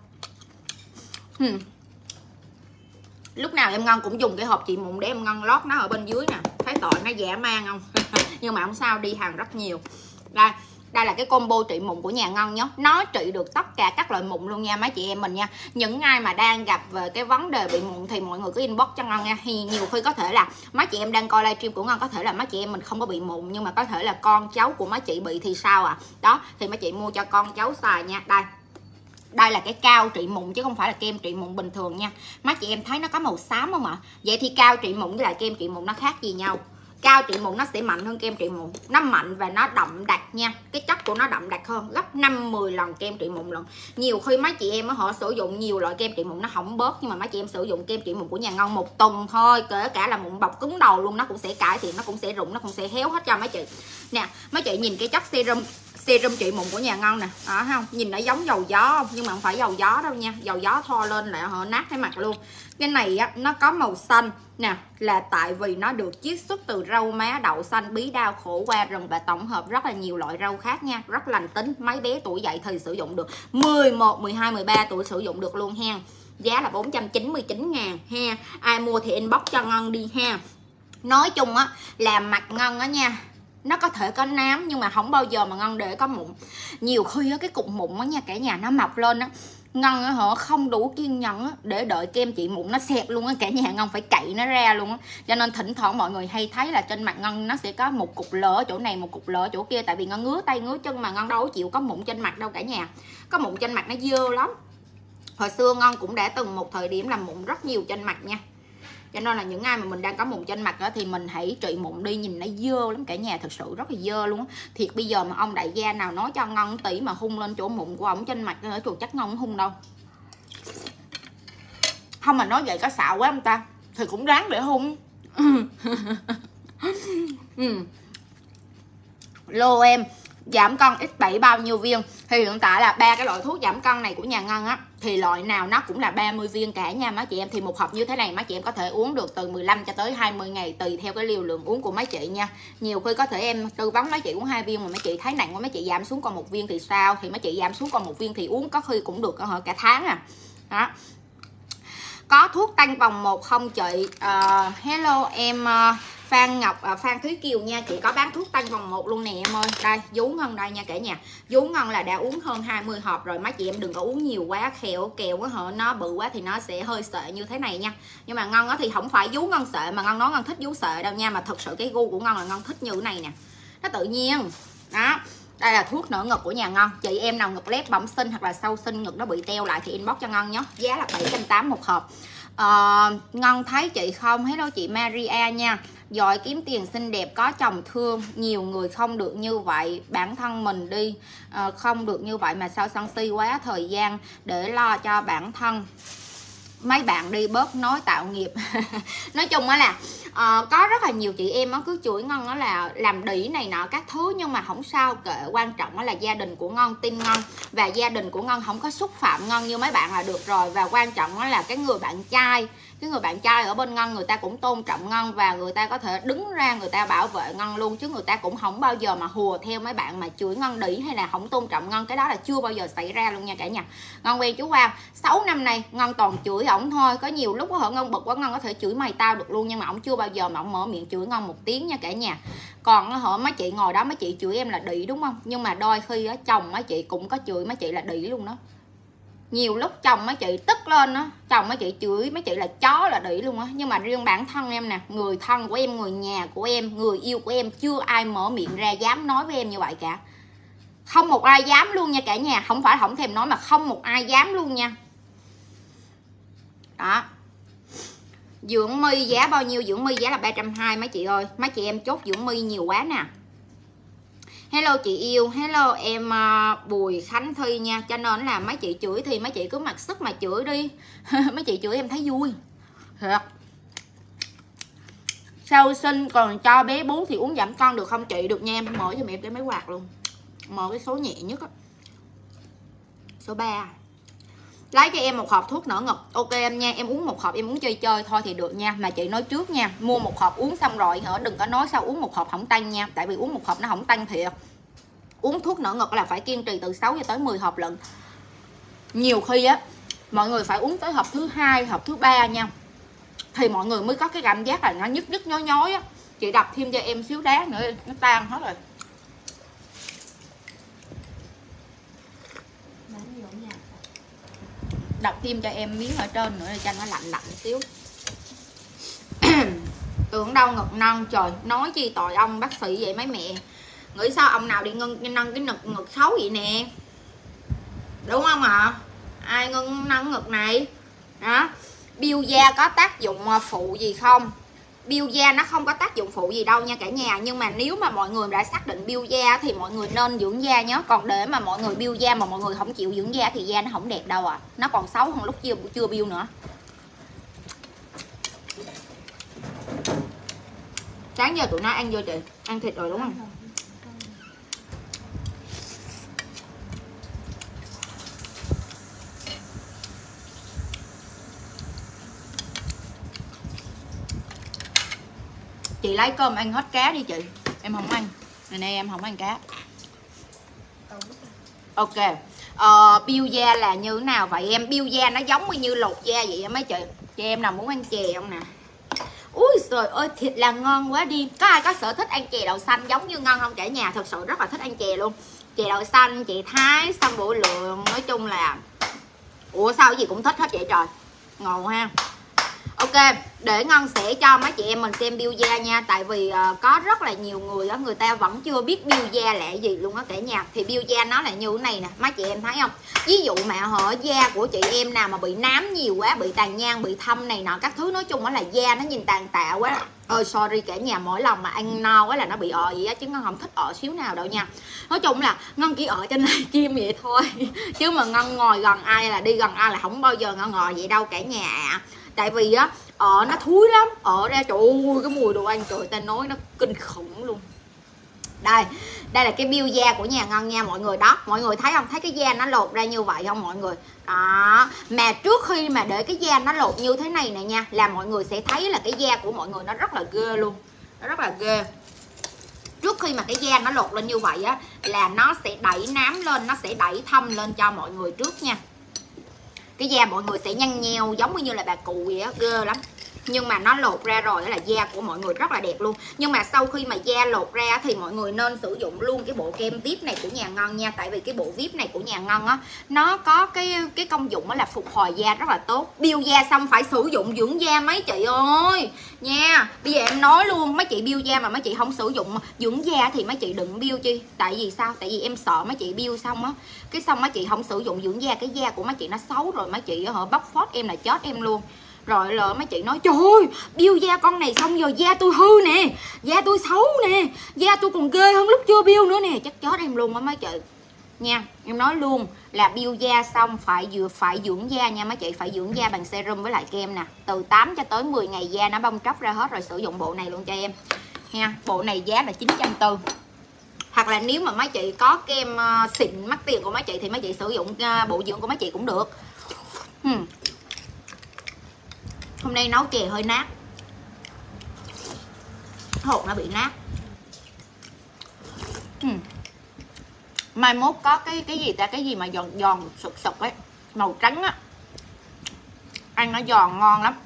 Speaker 2: Lúc nào em Ngân cũng dùng cái hộp chị mụn để em Ngân lót nó ở bên dưới nè. Thấy tội nó dã man không? Nhưng mà không sao, đi hàng rất nhiều. Đây là cái combo trị mụn của nhà Ngân nhé. Nó trị được tất cả các loại mụn luôn nha mấy chị em mình nha. Những ai mà đang gặp về cái vấn đề bị mụn thì mọi người cứ inbox cho Ngân nha. Thì nhiều khi có thể là mấy chị em đang coi livestream của Ngân, có thể là mấy chị em mình không có bị mụn, nhưng mà có thể là con cháu của mấy chị bị thì sao à. Đó, thì mấy chị mua cho con cháu xài nha. Đây là cái cao trị mụn chứ không phải là kem trị mụn bình thường nha. Mấy chị em thấy nó có màu xám không ạ? Vậy thì cao trị mụn với lại kem trị mụn nó khác gì nhau? Cao trị mụn nó sẽ mạnh hơn kem trị mụn. Nó mạnh và nó đậm đặc nha. Cái chất của nó đậm đặc hơn gấp 5-10 lần kem trị mụn lần. Nhiều khi mấy chị em họ sử dụng nhiều loại kem trị mụn nó không bớt, nhưng mà mấy chị em sử dụng kem trị mụn của nhà Ngân 1 tuần thôi, kể cả là mụn bọc cứng đầu luôn, nó cũng sẽ cải thiện, nó cũng sẽ rụng, nó cũng sẽ héo hết cho mấy chị. Nè, mấy chị nhìn cái chất serum trị mụn của nhà Ngân nè, đó không? Nhìn nó giống dầu gió không? Nhưng mà không phải dầu gió đâu nha. Dầu gió thoa lên lại họ nát cái mặt luôn. Cái này á, nó có màu xanh nè, là tại vì nó được chiết xuất từ rau má, đậu xanh, bí đao, khổ qua rừng và tổng hợp rất là nhiều loại rau khác nha. Rất lành tính, mấy bé tuổi dậy thì sử dụng được, 11, 12, 13 tuổi sử dụng được luôn ha. Giá là 499.000 ha. Ai mua thì inbox cho Ngân đi ha. Nói chung á là mặt Ngân á nha, nó có thể có nám nhưng mà không bao giờ mà Ngân để có mụn. Nhiều khi á cái cục mụn á nha cả nhà, nó mọc lên á, Ngân á họ không đủ kiên nhẫn á để đợi kem trị mụn nó xẹt luôn á cả nhà. Ngân phải cậy nó ra luôn á. Cho nên thỉnh thoảng mọi người hay thấy là trên mặt Ngân nó sẽ có một cục lở chỗ này, một cục lở chỗ kia. Tại vì Ngân ngứa tay ngứa chân mà Ngân đâu có chịu có mụn trên mặt đâu cả nhà. Có mụn trên mặt nó dơ lắm. Hồi xưa Ngân cũng đã từng một thời điểm làm mụn rất nhiều trên mặt nha. Cho nên là những ai mà mình đang có mụn trên mặt đó, thì mình hãy trị mụn đi, nhìn nó dơ lắm cả nhà, thật sự rất là dơ luôn á. Thiệt bây giờ mà ông đại gia nào nói cho Ngân tỷ mà hung lên chỗ mụn của ổng trên mặt ở chuột chắc Ngân không hung đâu. Không mà nói vậy có xạo quá không ta? Thì cũng ráng để hung. Lô em giảm cân X7 bao nhiêu viên? Thì hiện tại là 3 cái loại thuốc giảm cân này của nhà Ngân á, thì loại nào nó cũng là 30 viên cả nha mấy chị em. Thì một hộp như thế này mấy chị em có thể uống được từ 15 cho tới 20 ngày tùy theo cái liều lượng uống của mấy chị nha. Nhiều khi có thể em tư vấn mấy chị uống 2 viên mà mấy chị thấy nặng quá, mấy chị giảm xuống còn 1 viên thì sao? Thì mấy chị giảm xuống còn 1 viên thì uống có khi cũng được cả tháng à. Đó. Có thuốc tăng vòng 1 không chị? Hello em Phan Ngọc, Phan Thúy Kiều nha. Chị có bán thuốc tăng vòng 1 luôn nè em ơi. Đây, vú Ngân đây nha cả nhà. Vú Ngân là đã uống hơn 20 hộp rồi. Mấy chị em đừng có uống nhiều quá, kẹo nó bự quá thì nó sẽ hơi sệ như thế này nha. Nhưng mà Ngân thì không phải vú Ngân sệ mà Ngân nói Ngân thích vú sệ đâu nha. Mà thật sự cái gu của Ngân là Ngân thích như thế này nè. Nó tự nhiên. Đó. Đây là thuốc nở ngực của nhà Ngân. Chị em nào ngực lép bẩm sinh hoặc là sau sinh ngực nó bị teo lại thì inbox cho Ngân nhé. Giá là 780 một hộp. Ngân thấy chị không? Hello chị Maria nha. Giỏi kiếm tiền xinh đẹp có chồng thương. Nhiều người không được như vậy. Bản thân mình đi không được như vậy mà sao sân si quá. Thời gian để lo cho bản thân. Mấy bạn đi bớt nói tạo nghiệp. Nói chung á là có rất là nhiều chị em cứ chửi Ngân đó là làm đĩ này nọ các thứ, nhưng mà không sao kệ, quan trọng là gia đình của Ngân tin Ngân và gia đình của Ngân không có xúc phạm Ngân như mấy bạn là được rồi. Và quan trọng là cái người bạn trai ở bên Ngân, người ta cũng tôn trọng Ngân và người ta có thể đứng ra người ta bảo vệ Ngân luôn, chứ người ta cũng không bao giờ mà hùa theo mấy bạn mà chửi Ngân đĩ hay là không tôn trọng Ngân. Cái đó là chưa bao giờ xảy ra luôn nha cả nhà. Ngân quen chú Quang 6 năm nay Ngân toàn chửi ổng thôi. Có nhiều lúc ở Ngân bực quá Ngân có thể chửi mày tao được luôn, nhưng mà ổng chưa bao giờ mà ổng mở miệng chửi Ngân một tiếng nha cả nhà. Còn họ mấy chị ngồi đó mấy chị chửi em là đĩ đúng không, nhưng mà đôi khi á chồng mấy chị cũng có chửi mấy chị là đĩ luôn đó. Nhiều lúc chồng mấy chị tức lên đó, chồng mấy chị chửi mấy chị là chó là đĩ luôn á. Nhưng mà riêng bản thân em nè, người thân của em, người nhà của em, người yêu của em, chưa ai mở miệng ra dám nói với em như vậy cả. Không một ai dám luôn nha cả nhà. Không phải không thèm nói mà không một ai dám luôn nha. Đó. Dưỡng mi giá bao nhiêu? Dưỡng mi giá là 320 mấy chị ơi. Mấy chị em chốt dưỡng mi nhiều quá nè. Hello chị yêu. Hello em Bùi Khánh Thi nha. Cho nên là mấy chị chửi thì mấy chị cứ mặc sức mà chửi đi. Mấy chị chửi em thấy vui thiệt. Sau sinh còn cho bé bú thì uống giảm cân được không chị? Được nha em. Mở cho mẹ cái máy quạt luôn. Mở cái số nhẹ nhất á, số 3. Lấy cho em một hộp thuốc nở ngực. Ok em nha. Em uống một hộp em uống chơi chơi thôi thì được nha. Mà chị nói trước nha, mua một hộp uống xong rồi hả, đừng có nói sao uống một hộp không tăng nha. Tại vì uống một hộp nó không tăng thiệt. Uống thuốc nở ngực là phải kiên trì từ 6 cho tới 10 hộp lận. Nhiều khi á mọi người phải uống tới hộp thứ 2, hộp thứ 3 nha, thì mọi người mới có cái cảm giác là nó nhức nhức nhói nhói á. Chị đập thêm cho em xíu đá nữa nó tan hết rồi. Đập thêm cho em miếng ở trên nữa để cho nó lạnh lạnh xíu. Tưởng đâu ngực nâng. Trời, nói chi tội ông bác sĩ vậy mấy mẹ. Nghĩ sao ông nào đi nâng cái ngực xấu vậy nè, đúng không ạ? Ai nâng ngực này đó. Biêu da có tác dụng phụ gì không? Biêu da nó không có tác dụng phụ gì đâu nha cả nhà. Nhưng mà nếu mà mọi người đã xác định biêu da thì mọi người nên dưỡng da nhé. Còn để mà mọi người biêu da mà mọi người không chịu dưỡng da thì da nó không đẹp đâu à. Nó còn xấu hơn lúc chưa biêu nữa. Sáng giờ tụi nó ăn vô chị? Ăn thịt rồi đúng không? Chị lấy cơm ăn hết cá đi chị. Em không ăn. Này nè em không ăn cá. Ok. Biêu da là như thế nào vậy em? Biêu da nó giống như lột da vậy mấy chị. Chị em nào muốn ăn chè không nè? Ui trời ơi thịt là ngon quá đi. Có ai có sở thích ăn chè đậu xanh giống như Ngân không cả nhà? Thật sự rất là thích ăn chè luôn. Chè đậu xanh, chè thái, xong bổ lượng. Nói chung là ủa sao cái gì cũng thích hết vậy trời. Ngầu ha. Ok, để Ngân sẽ cho mấy chị em mình xem biêu da nha. Tại vì có rất là nhiều người đó, người ta vẫn chưa biết biêu da là gì luôn á cả nhà. Thì biêu da nó là như thế này nè, mấy chị em thấy không? Ví dụ mà họ da của chị em nào mà bị nám nhiều quá, bị tàn nhang, bị thâm này nọ các thứ, nói chung là da nó nhìn tàn tạ quá. Ôi sorry cả nhà, mỗi lần mà ăn no quá là nó bị vậy á, chứ Ngân không thích xíu nào đâu nha. Nói chung là Ngân chỉ trên livestream vậy thôi. Chứ mà Ngân ngồi gần ai là đi gần ai là không bao giờ Ngân ngồi vậy đâu cả nhà. Tại vì á nó thúi lắm, ra trời ơi cái mùi đồ ăn trời ta nói nó kinh khủng luôn. Đây là cái biêu da của nhà Ngân nha mọi người. Đó mọi người thấy không, thấy cái da nó lột ra như vậy không mọi người? Đó, mà trước khi mà để cái da nó lột như thế này nè nha, là mọi người sẽ thấy là cái da của mọi người nó rất là ghê luôn. Nó rất là ghê. Trước khi mà cái da nó lột lên như vậy á, là nó sẽ đẩy nám lên, nó sẽ đẩy thâm lên cho mọi người trước nha. Cái da mọi người sẽ nhăn nheo giống như là bà cụ vậy á, ghê lắm. Nhưng mà nó lột ra rồi là da của mọi người rất là đẹp luôn. Nhưng mà sau khi mà da lột ra thì mọi người nên sử dụng luôn cái bộ kem VIP này của nhà Ngân nha. Tại vì cái bộ VIP này của nhà Ngân á, nó có cái công dụng đó là phục hồi da rất là tốt. Biêu da xong phải sử dụng dưỡng da mấy chị ơi nha. Bây giờ em nói luôn, mấy chị biêu da mà mấy chị không sử dụng dưỡng da thì mấy chị đừng biêu chi. Tại vì sao? Tại vì em sợ mấy chị biêu xong á, cái xong mấy chị không sử dụng dưỡng da, cái da của mấy chị nó xấu rồi mấy chị họ bóc phốt em là chết em luôn. Rồi lỡ mấy chị nói trời ơi, biêu da con này xong giờ da tôi hư nè, da tôi xấu nè, da tôi còn ghê hơn lúc chưa biêu nữa nè. Chắc chết em luôn á mấy chị nha. Em nói luôn là biêu da xong phải dưỡng da nha mấy chị. Phải dưỡng da bằng serum với lại kem nè. Từ 8 cho tới 10 ngày da nó bong tróc ra hết rồi. Sử dụng bộ này luôn cho em nha. Bộ này giá là 940. Hoặc là nếu mà mấy chị có kem xịn mắc tiền của mấy chị thì mấy chị sử dụng bộ dưỡng của mấy chị cũng được. Hôm nay nấu chè hơi nát, hột nó bị nát. Mai mốt có cái gì ta, cái gì mà giòn giòn sụt sụt ấy, màu trắng á, ăn nó giòn ngon lắm.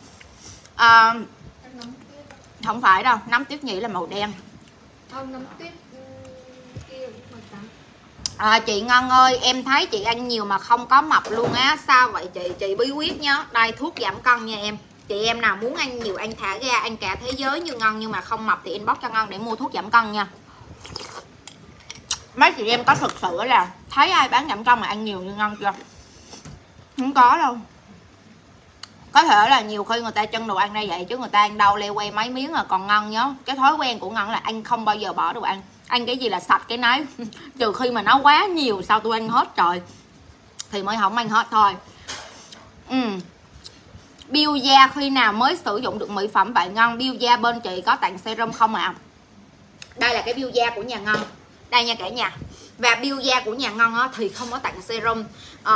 Speaker 2: Không phải đâu, nấm tuyết nhĩ là màu đen.
Speaker 3: Nấm tuyết kia màu trắng.
Speaker 2: Chị Ngân ơi, em thấy chị ăn nhiều mà không có mập luôn á. Sao vậy chị? Chị bí quyết nhá. Đây thuốc giảm cân nha em. Chị em nào muốn ăn nhiều, ăn thả ga, ăn cả thế giới như Ngân nhưng mà không mập thì inbox cho Ngân để mua thuốc giảm cân nha. Mấy chị em có thực sự là thấy ai bán giảm cân mà ăn nhiều như Ngân chưa? Không có đâu. Có thể là nhiều khi người ta chân đồ ăn ra vậy chứ người ta ăn đâu leo que mấy miếng rồi. Còn Ngân nhớ, cái thói quen của Ngân là ăn không bao giờ bỏ đồ ăn. Ăn cái gì là sạch cái nấy. Trừ khi mà nó quá nhiều sao tôi ăn hết trời thì mới không ăn hết thôi. Biêu da khi nào mới sử dụng được mỹ phẩm vậy Ngân? Biêu da bên chị có tặng serum không ạ? Đây là cái biêu da của nhà Ngân. Đây nha cả nhà. Và biêu da của nhà Ngân á, thì không có tặng serum.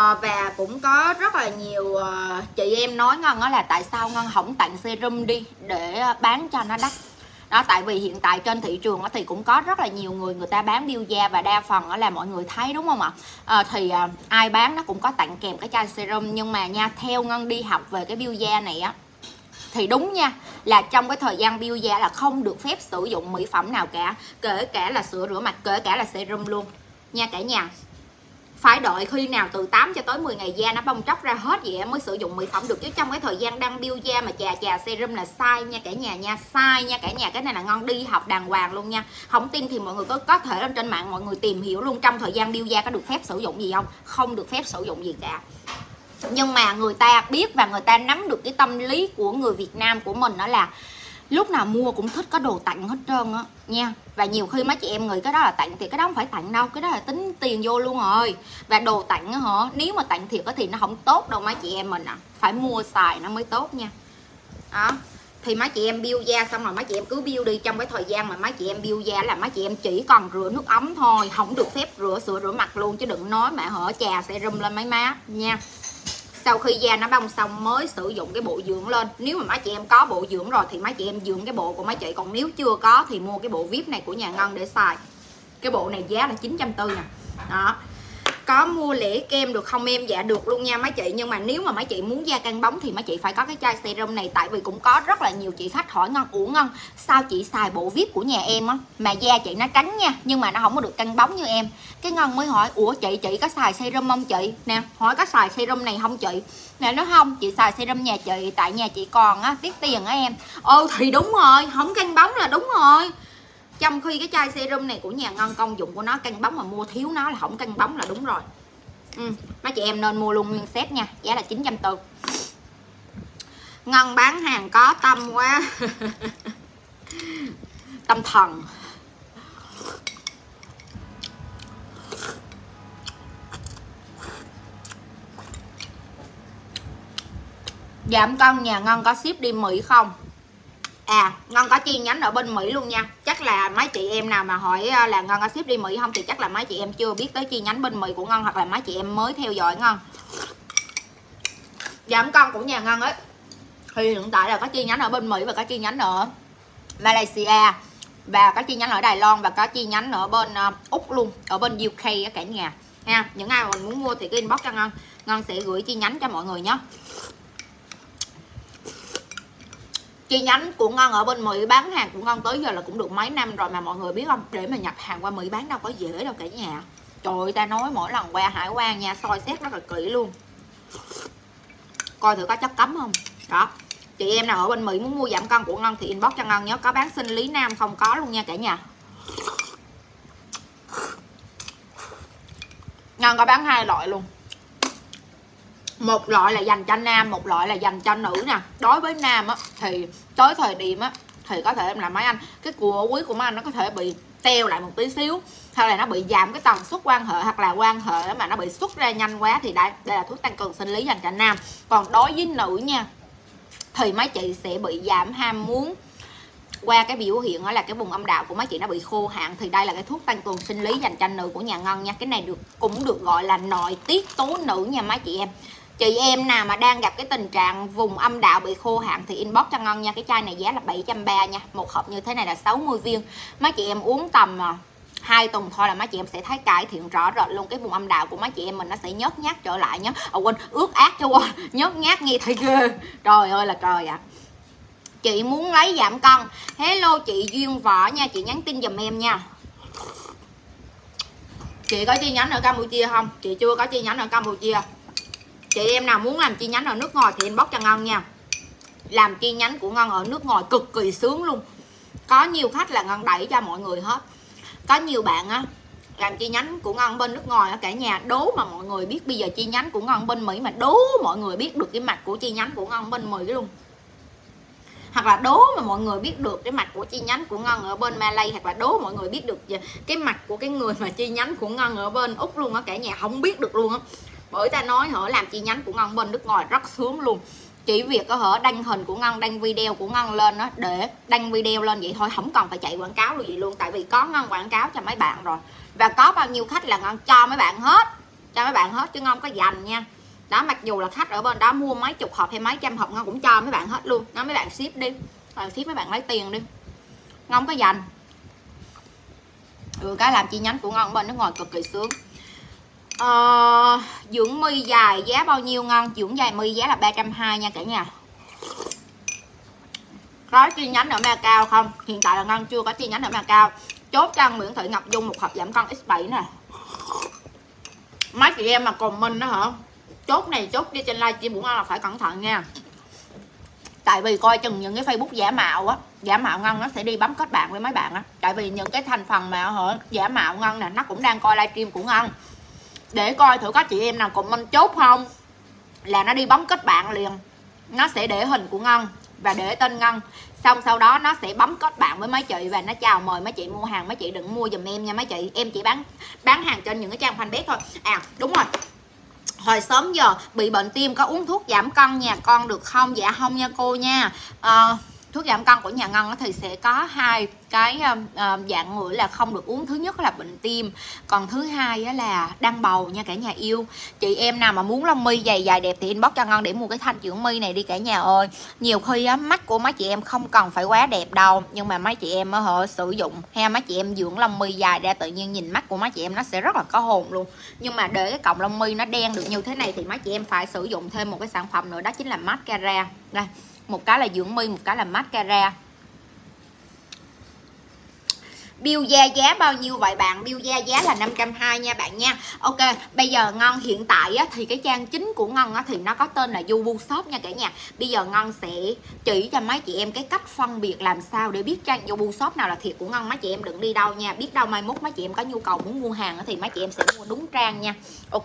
Speaker 2: Và cũng có rất là nhiều chị em nói Ngân á, là tại sao Ngân không tặng serum đi để bán cho nó đắt. Đó, tại vì hiện tại trên thị trường thì cũng có rất là nhiều người ta bán biêu da. Và đa phần là mọi người thấy đúng không ạ? Thì ai bán nó cũng có tặng kèm cái chai serum. Nhưng mà nha, theo Ngân đi học về cái biêu da này á, thì đúng nha, là trong cái thời gian biêu da là không được phép sử dụng mỹ phẩm nào cả. Kể cả là sữa rửa mặt, kể cả là serum luôn nha cả nhà. Phải đợi khi nào từ 8 cho tới 10 ngày da nó bong tróc ra hết vậy mới sử dụng mỹ phẩm được. Chứ trong cái thời gian đang biêu da mà chà serum là sai nha cả nhà nha. Sai nha cả nhà. Cái này là Ngân đi học đàng hoàng luôn nha. Không tin thì mọi người có thể lên trên mạng mọi người tìm hiểu luôn. Trong thời gian biêu da có được phép sử dụng gì không? Không được phép sử dụng gì cả. Nhưng mà người ta biết và người ta nắm được cái tâm lý của người Việt Nam của mình, đó là lúc nào mua cũng thích có đồ tặng hết trơn á nha. Và nhiều khi mấy chị em nghĩ cái đó là tặng thì cái đó không phải tặng đâu, cái đó là tính tiền vô luôn rồi. Và đồ tặng á hả, nếu mà tặng thiệt thì nó không tốt đâu mấy chị em mình à. Phải mua xài nó mới tốt nha. Đó. Thì mấy chị em biêu da xong rồi mấy chị em cứ biêu đi. Trong cái thời gian mà mấy chị em biêu da là mấy chị em chỉ còn rửa nước ấm thôi, không được phép rửa sữa rửa mặt luôn. Chứ đừng nói mà hở chà serum lên mấy má nha. Sau khi da nó bong xong mới sử dụng cái bộ dưỡng lên. Nếu mà mấy chị em có bộ dưỡng rồi thì mấy chị em dưỡng cái bộ của mấy chị. Còn nếu chưa có thì mua cái bộ VIP này của nhà Ngân để xài. Cái bộ này giá là 940 nè. Đó. Có mua lẻ kem được không em? Dạ được luôn nha mấy chị. Nhưng mà nếu mà mấy chị muốn da căng bóng thì mấy chị phải có cái chai serum này. Tại vì cũng có rất là nhiều chị khách hỏi Ngân, ủa Ngân sao chị xài bộ VIP của nhà em á mà da chị nó trắng nha, nhưng mà nó không có được căng bóng như em. Cái Ngân mới hỏi, ủa chị có xài serum không chị? Nè, hỏi có xài serum này không chị? Nè, nó không, chị xài serum nhà chị, tại nhà chị còn á, tiếc tiền á em. Thì đúng rồi, không căng bóng là đúng rồi. Trong khi cái chai serum này của nhà Ngân công dụng của nó căng bóng, mà mua thiếu nó là không căng bóng là đúng rồi. Mấy chị em nên mua luôn nguyên set nha, giá là 940. Ngân bán hàng có tâm quá. Tâm thần. Giảm cân nhà Ngân có ship đi Mỹ không? Ngân có chi nhánh ở bên Mỹ luôn nha. Chắc là mấy chị em nào mà hỏi là Ngân có ship đi Mỹ không thì chắc là mấy chị em chưa biết tới chi nhánh bên Mỹ của Ngân, hoặc là mấy chị em mới theo dõi Ngân. Giảm cân của nhà Ngân ấy thì hiện tại là có chi nhánh ở bên Mỹ và có chi nhánh ở Malaysia, và có chi nhánh ở Đài Loan, và có chi nhánh ở bên Úc luôn, ở bên UK á cả nhà nha. Những ai mà mình muốn mua thì cứ inbox cho Ngân, Ngân sẽ gửi chi nhánh cho mọi người nhé. Chi nhánh của Ngân ở bên Mỹ bán hàng của Ngân tới giờ là cũng được mấy năm rồi mà mọi người biết không, để mà nhập hàng qua Mỹ bán đâu có dễ đâu cả nhà. Trời ơi, ta nói mỗi lần qua hải quan nha, soi xét rất là kỹ luôn, coi thử có chất cấm không. Đó, chị em nào ở bên Mỹ muốn mua giảm cân của Ngân thì inbox cho Ngân nhé. Có bán sinh lý nam không? Có luôn nha cả nhà. Ngân có bán hai loại luôn. Một loại là dành cho nam, một loại là dành cho nữ nè. Đối với nam á thì tới thời điểm á thì có thể là mấy anh cái cùa quý của mấy anh nó có thể bị teo lại một tí xíu, hay là nó bị giảm cái tần suất quan hệ, hoặc là quan hệ mà nó bị xuất ra nhanh quá, thì đây là thuốc tăng cường sinh lý dành cho nam. Còn đối với nữ nha thì mấy chị sẽ bị giảm ham muốn qua cái biểu hiện đó là cái vùng âm đạo của mấy chị nó bị khô hạn, thì đây là cái thuốc tăng cường sinh lý dành cho nữ của nhà Ngân nha. Cái này cũng được gọi là nội tiết tố nữ nha mấy chị em. Chị em nào mà đang gặp cái tình trạng vùng âm đạo bị khô hạn thì inbox cho Ngân nha. Cái chai này giá là 730 nha. Một hộp như thế này là 60 viên. Mấy chị em uống tầm 2 tuần thôi là mấy chị em sẽ thấy cải thiện rõ rệt luôn. Cái vùng âm đạo của mấy chị em mình nó sẽ nhớt nhát trở lại nhá. Quên, ướt át cho quên, nhớt nhát nghe thấy ghê. Trời ơi là trời ạ. Chị muốn lấy giảm cân, hello chị Duyên Võ nha, chị nhắn tin giùm em nha. Chị có chi nhánh ở Campuchia không? Chị chưa có chi nhánh ở Campuchia. Chị em nào muốn làm chi nhánh ở nước ngoài thì inbox cho Ngân nha. Làm chi nhánh của Ngân ở nước ngoài cực kỳ sướng luôn. Có nhiều khách là Ngân đẩy cho mọi người hết. Có nhiều bạn á làm chi nhánh của Ngân bên nước ngoài cả nhà đố mà mọi người biết. Bây giờ chi nhánh của Ngân bên Mỹ mà đố mọi người biết được cái mặt của chi nhánh của Ngân bên Mỹ luôn. Hoặc là đố mà mọi người biết được cái mặt của chi nhánh của Ngân ở bên Malay, hoặc là đố mọi người biết được cái mặt của cái người mà chi nhánh của Ngân ở bên Úc luôn á, cả nhà không biết được luôn á. Bởi ta nói họ làm chi nhánh của Ngân bên nước ngoài rất sướng luôn. Chỉ việc có hở đăng hình của Ngân, đăng video của Ngân lên đó, để đăng video lên vậy thôi, không cần phải chạy quảng cáo gì luôn. Tại vì có Ngân quảng cáo cho mấy bạn rồi. Và có bao nhiêu khách là Ngân cho mấy bạn hết. Cho mấy bạn hết chứ Ngân có dành nha. Đó, mặc dù là khách ở bên đó mua mấy chục hộp hay mấy trăm hộp Ngân cũng cho mấy bạn hết luôn. Đó, mấy bạn ship đi, rồi ship mấy bạn lấy tiền đi, Ngân có dành. Cái làm chi nhánh của Ngân bên nước ngoài cực kỳ sướng. Dưỡng mi dài giá bao nhiêu Ngân? Dưỡng dài mi giá là 320 nha cả nhà. Có chi nhánh ở Macau không? Hiện tại là Ngân chưa có chi nhánh ở Macau. Chốt cho Nguyễn Thị Ngọc Dung một hộp giảm cân X7 nè. Mấy chị em mà comment đó hả, chốt này chốt đi trên live chị Ngân là phải cẩn thận nha. Tại vì coi chừng những cái Facebook giả mạo á, giả mạo Ngân nó sẽ đi bấm kết bạn với mấy bạn á. Tại vì những cái thành phần mà hả giả mạo Ngân nè, nó cũng đang coi livestream của Ngân để coi thử có chị em nào comment chốt không, là nó đi bấm kết bạn liền. Nó sẽ để hình của Ngân và để tên Ngân, xong sau đó nó sẽ bấm kết bạn với mấy chị và nó chào mời mấy chị mua hàng. Mấy chị đừng mua giùm em nha mấy chị, em chỉ bán hàng trên những cái trang fanpage thôi. À đúng rồi, hồi sớm giờ bị bệnh tim có uống thuốc giảm cân nhà con được không? Dạ không nha cô nha. Thuốc giảm cân của nhà Ngân thì sẽ có hai cái dạng người là không được uống. Thứ nhất là bệnh tim, còn thứ hai là đăng bầu nha cả nhà yêu. Chị em nào mà muốn lông mi dày dài đẹp thì inbox cho Ngân để mua cái thanh dưỡng mi này đi cả nhà ơi. Nhiều khi á, mắt của mấy chị em không cần phải quá đẹp đâu, nhưng mà mấy chị em họ sử dụng hay mấy chị em dưỡng lông mi dài ra tự nhiên nhìn mắt của mấy chị em nó sẽ rất là có hồn luôn. Nhưng mà để cái cọng lông mi nó đen được như thế này thì mấy chị em phải sử dụng thêm một cái sản phẩm nữa, đó chính là mascara. Đây, một cái là dưỡng mi, một cái là mascara. Bill da giá bao nhiêu vậy bạn? Bill da giá là 520 nha bạn nha. Ok, bây giờ Ngân hiện tại á, thì cái trang chính của Ngân á, thì nó có tên là Yubu Shop nha cả nhà. Bây giờ Ngân sẽ chỉ cho mấy chị em cái cách phân biệt làm sao để biết trang Yubu Shop nào là thiệt của Ngân. Mấy chị em đừng đi đâu nha, biết đâu mai mốt mấy chị em có nhu cầu muốn mua hàng á, thì mấy chị em sẽ mua đúng trang nha. Ok,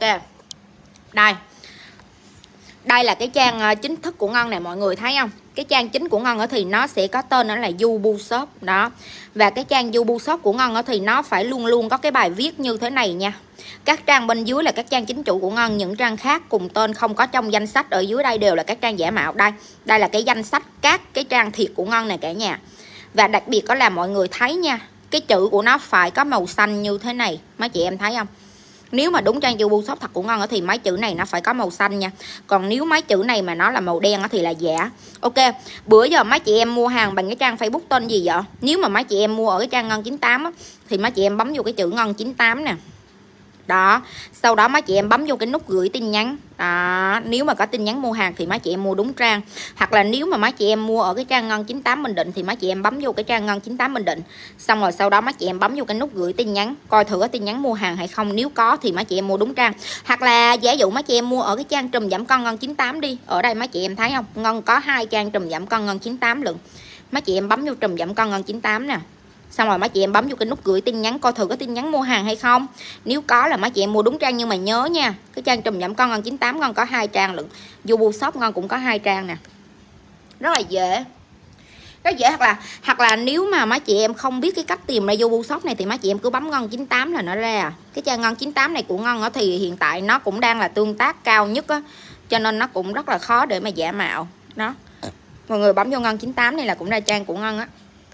Speaker 2: đây là cái trang chính thức của Ngân này, mọi người thấy không? Cái trang chính của Ngân thì nó sẽ có tên đó là Yubu Shop đó. Và cái trang Yubu Shop của Ngân thì nó phải luôn luôn có cái bài viết như thế này nha. Các trang bên dưới là các trang chính chủ của Ngân, những trang khác cùng tên không có trong danh sách ở dưới đây đều là các trang giả mạo. Đây là cái danh sách các cái trang thiệt của Ngân này cả nhà. Và đặc biệt có là mọi người thấy nha, cái chữ của nó phải có màu xanh như thế này, mấy chị em thấy không? Nếu mà đúng trang Yubu Shop thật của Ngân thì mấy chữ này nó phải có màu xanh nha. Còn nếu mấy chữ này mà nó là màu đen thì là giả. Ok, bữa giờ mấy chị em mua hàng bằng cái trang Facebook tên gì vậy? Nếu mà mấy chị em mua ở cái trang Ngân 98 á, thì mấy chị em bấm vô cái chữ Ngân 98 nè. Đó, sau đó mấy chị em bấm vô cái nút gửi tin nhắn. Đó, nếu mà có tin nhắn mua hàng thì mấy chị em mua đúng trang. Hoặc là nếu mà mấy chị em mua ở cái trang Ngân 98 Bình Định thì mấy chị em bấm vô cái trang Ngân 98 Bình Định. Xong rồi sau đó mấy chị em bấm vô cái nút gửi tin nhắn, coi thử có tin nhắn mua hàng hay không. Nếu có thì mấy chị em mua đúng trang. Hoặc là giả dụ mấy chị em mua ở cái trang trùm giảm cân Ngân 98 đi. Ở đây mấy chị em thấy không? Ngân có 2 trang trùm giảm cân Ngân 98 lượng. Mấy chị em bấm vô trùm giảm cân Ngân 98 nè. Xong rồi mấy chị em bấm vô cái nút gửi tin nhắn, coi thử có tin nhắn mua hàng hay không. Nếu có là mấy chị em mua đúng trang, nhưng mà nhớ nha, cái trang trùm giảm cân Ngân 98 Ngân có 2 trang lận. Yobu Shop Ngân cũng có 2 trang nè. Rất là dễ. Rất dễ, hoặc là nếu mà mấy chị em không biết cái cách tìm ra Yobu Shop này thì mấy chị em cứ bấm Ngân 98 là nó ra. Cái trang Ngân 98 này của Ngân thì hiện tại nó cũng đang là tương tác cao nhất á, cho nên nó cũng rất là khó để mà giả mạo. Đó. Mọi người bấm vô Ngân 98 này là cũng ra trang của Ngân á.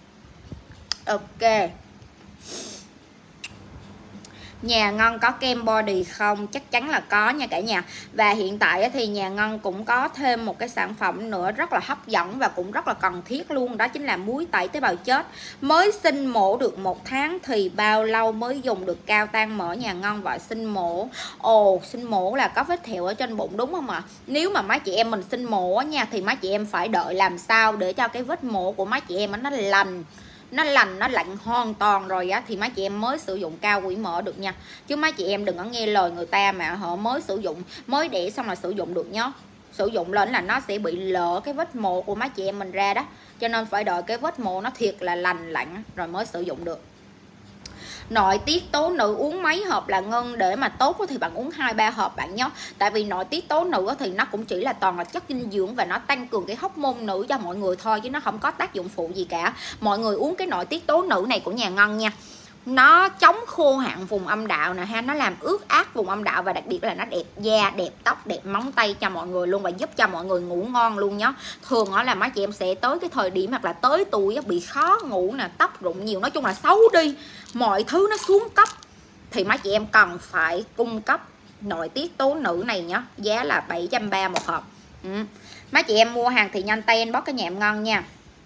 Speaker 2: Ok. Nhà Ngân có kem body không? Chắc chắn là có nha cả nhà. Và hiện tại thì nhà Ngân cũng có thêm một cái sản phẩm nữa rất là hấp dẫn và cũng rất là cần thiết luôn. Đó chính là muối tẩy tế bào chết. Mới sinh mổ được 1 tháng thì bao lâu mới dùng được cao tan mỡ nhà Ngân? Và sinh mổ, sinh mổ là có vết thẹo ở trên bụng đúng không ạ? Nếu mà mấy chị em mình sinh mổ nha thì mấy chị em phải đợi làm sao để cho cái vết mổ của mấy chị em nó lành, nó lạnh hoàn toàn rồi á thì mấy chị em mới sử dụng cao quỷ mỡ được nha. Chứ mấy chị em đừng có nghe lời người ta mà họ mới sử dụng, mới đẻ xong là sử dụng được nhá. Sử dụng lên là nó sẽ bị lỡ cái vết mổ của mấy chị em mình ra đó. Cho nên phải đợi cái vết mổ nó thiệt là lạnh rồi mới sử dụng được. Nội tiết tố nữ uống mấy hộp là Ngân? Để mà tốt thì bạn uống 2-3 hộp bạn nhé. Tại vì nội tiết tố nữ thì nó cũng chỉ là toàn là chất dinh dưỡng và nó tăng cường cái hormone nữ cho mọi người thôi, chứ nó không có tác dụng phụ gì cả. Mọi người uống cái nội tiết tố nữ này của nhà Ngân nha. Nó chống khô hạn vùng âm đạo nè ha, nó làm ướt át vùng âm đạo và đặc biệt là nó đẹp da, đẹp tóc, đẹp móng tay cho mọi người luôn và giúp cho mọi người ngủ ngon luôn nhá. Thường là mấy chị em sẽ tới cái thời điểm hoặc là tới tuổi bị khó ngủ nè, tóc rụng nhiều, nói chung là xấu đi, mọi thứ nó xuống cấp thì mấy chị em cần phải cung cấp nội tiết tố nữ này nhá. Giá là 730 một hộp. Mấy chị em mua hàng thì nhanh tay inbox cái nhà em Ngân nha.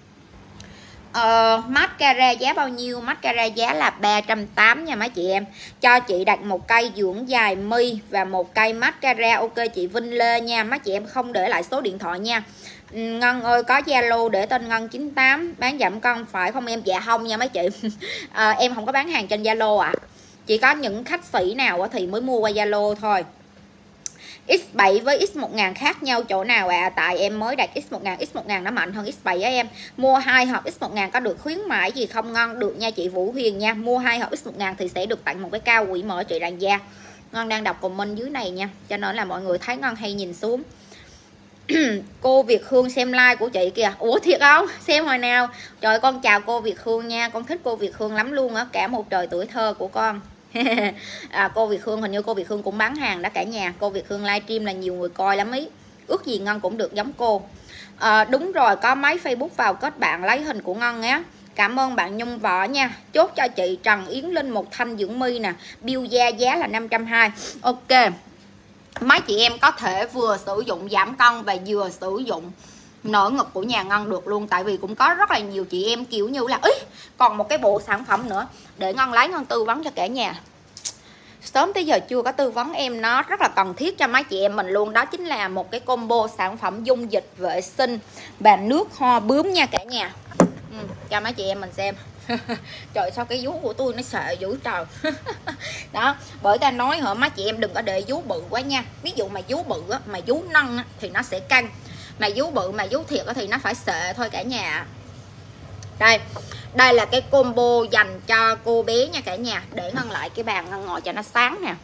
Speaker 2: Mascara giá bao nhiêu? Mascara giá là 380 nha mấy chị em. Cho chị đặt một cây dưỡng dài mi và một cây mascara. Ok chị Vinh Lê nha. Mấy chị em không để lại số điện thoại nha. Ngân ơi có Zalo để tên Ngân 98 bán giảm cân phải không em? Dạ không nha mấy chị. Em không có bán hàng trên Zalo ạ. Chỉ có những khách sĩ nào thì mới mua qua Zalo thôi. X7 với X1000 khác nhau chỗ nào ạ? Tại em mới đặt X1000, X1000 nó mạnh hơn X7 á em. Mua 2 hộp X1000 có được khuyến mãi gì không Ngân? Được nha chị Vũ Huyền nha. Mua 2 hộp X1000 thì sẽ được tặng một cái cao quỷ mỡ trị làn da. Ngân đang đọc comment dưới này nha, cho nên là mọi người thấy Ngân hay nhìn xuống. Cô Việt Hương xem like của chị kìa. Ủa thiệt không? Xem hồi nào? Trời con chào cô Việt Hương nha. Con thích cô Việt Hương lắm luôn á. Cả một trời tuổi thơ của con. Cô Việt Hương, hình như cô Việt Hương cũng bán hàng đó cả nhà. Cô Việt Hương livestream là nhiều người coi lắm ý. Ước gì Ngân cũng được giống cô. Đúng rồi, có máy Facebook vào kết bạn lấy hình của Ngân á. Cảm ơn bạn Nhung Võ nha. Chốt cho chị Trần Yến Linh một thanh dưỡng mi nè. Bill da giá là 520. Ok. Mấy chị em có thể vừa sử dụng giảm cân và vừa sử dụng nở ngực của nhà Ngân được luôn. Tại vì cũng có rất là nhiều chị em kiểu như là còn một cái bộ sản phẩm nữa để Ngân lấy Ngân tư vấn cho cả nhà. Sớm tới giờ chưa có tư vấn em, nó rất là cần thiết cho mấy chị em mình luôn. Đó chính là một cái combo sản phẩm dung dịch vệ sinh và nước hoa bướm nha cả nhà. Cho mấy chị em mình xem. Trời sao cái vú của tôi nó sợ dữ trời. Đó, bởi ta nói hả mấy chị em đừng có để vú bự quá nha. Ví dụ mà vú bự á, mà vú nâng á, thì nó sẽ căng. Mà vú bự mà vú thiệt á, thì nó phải sệ thôi cả nhà. Đây là cái combo dành cho cô bé nha cả nhà. Để Ngân lại cái bàn Ngân ngồi cho nó sáng nè.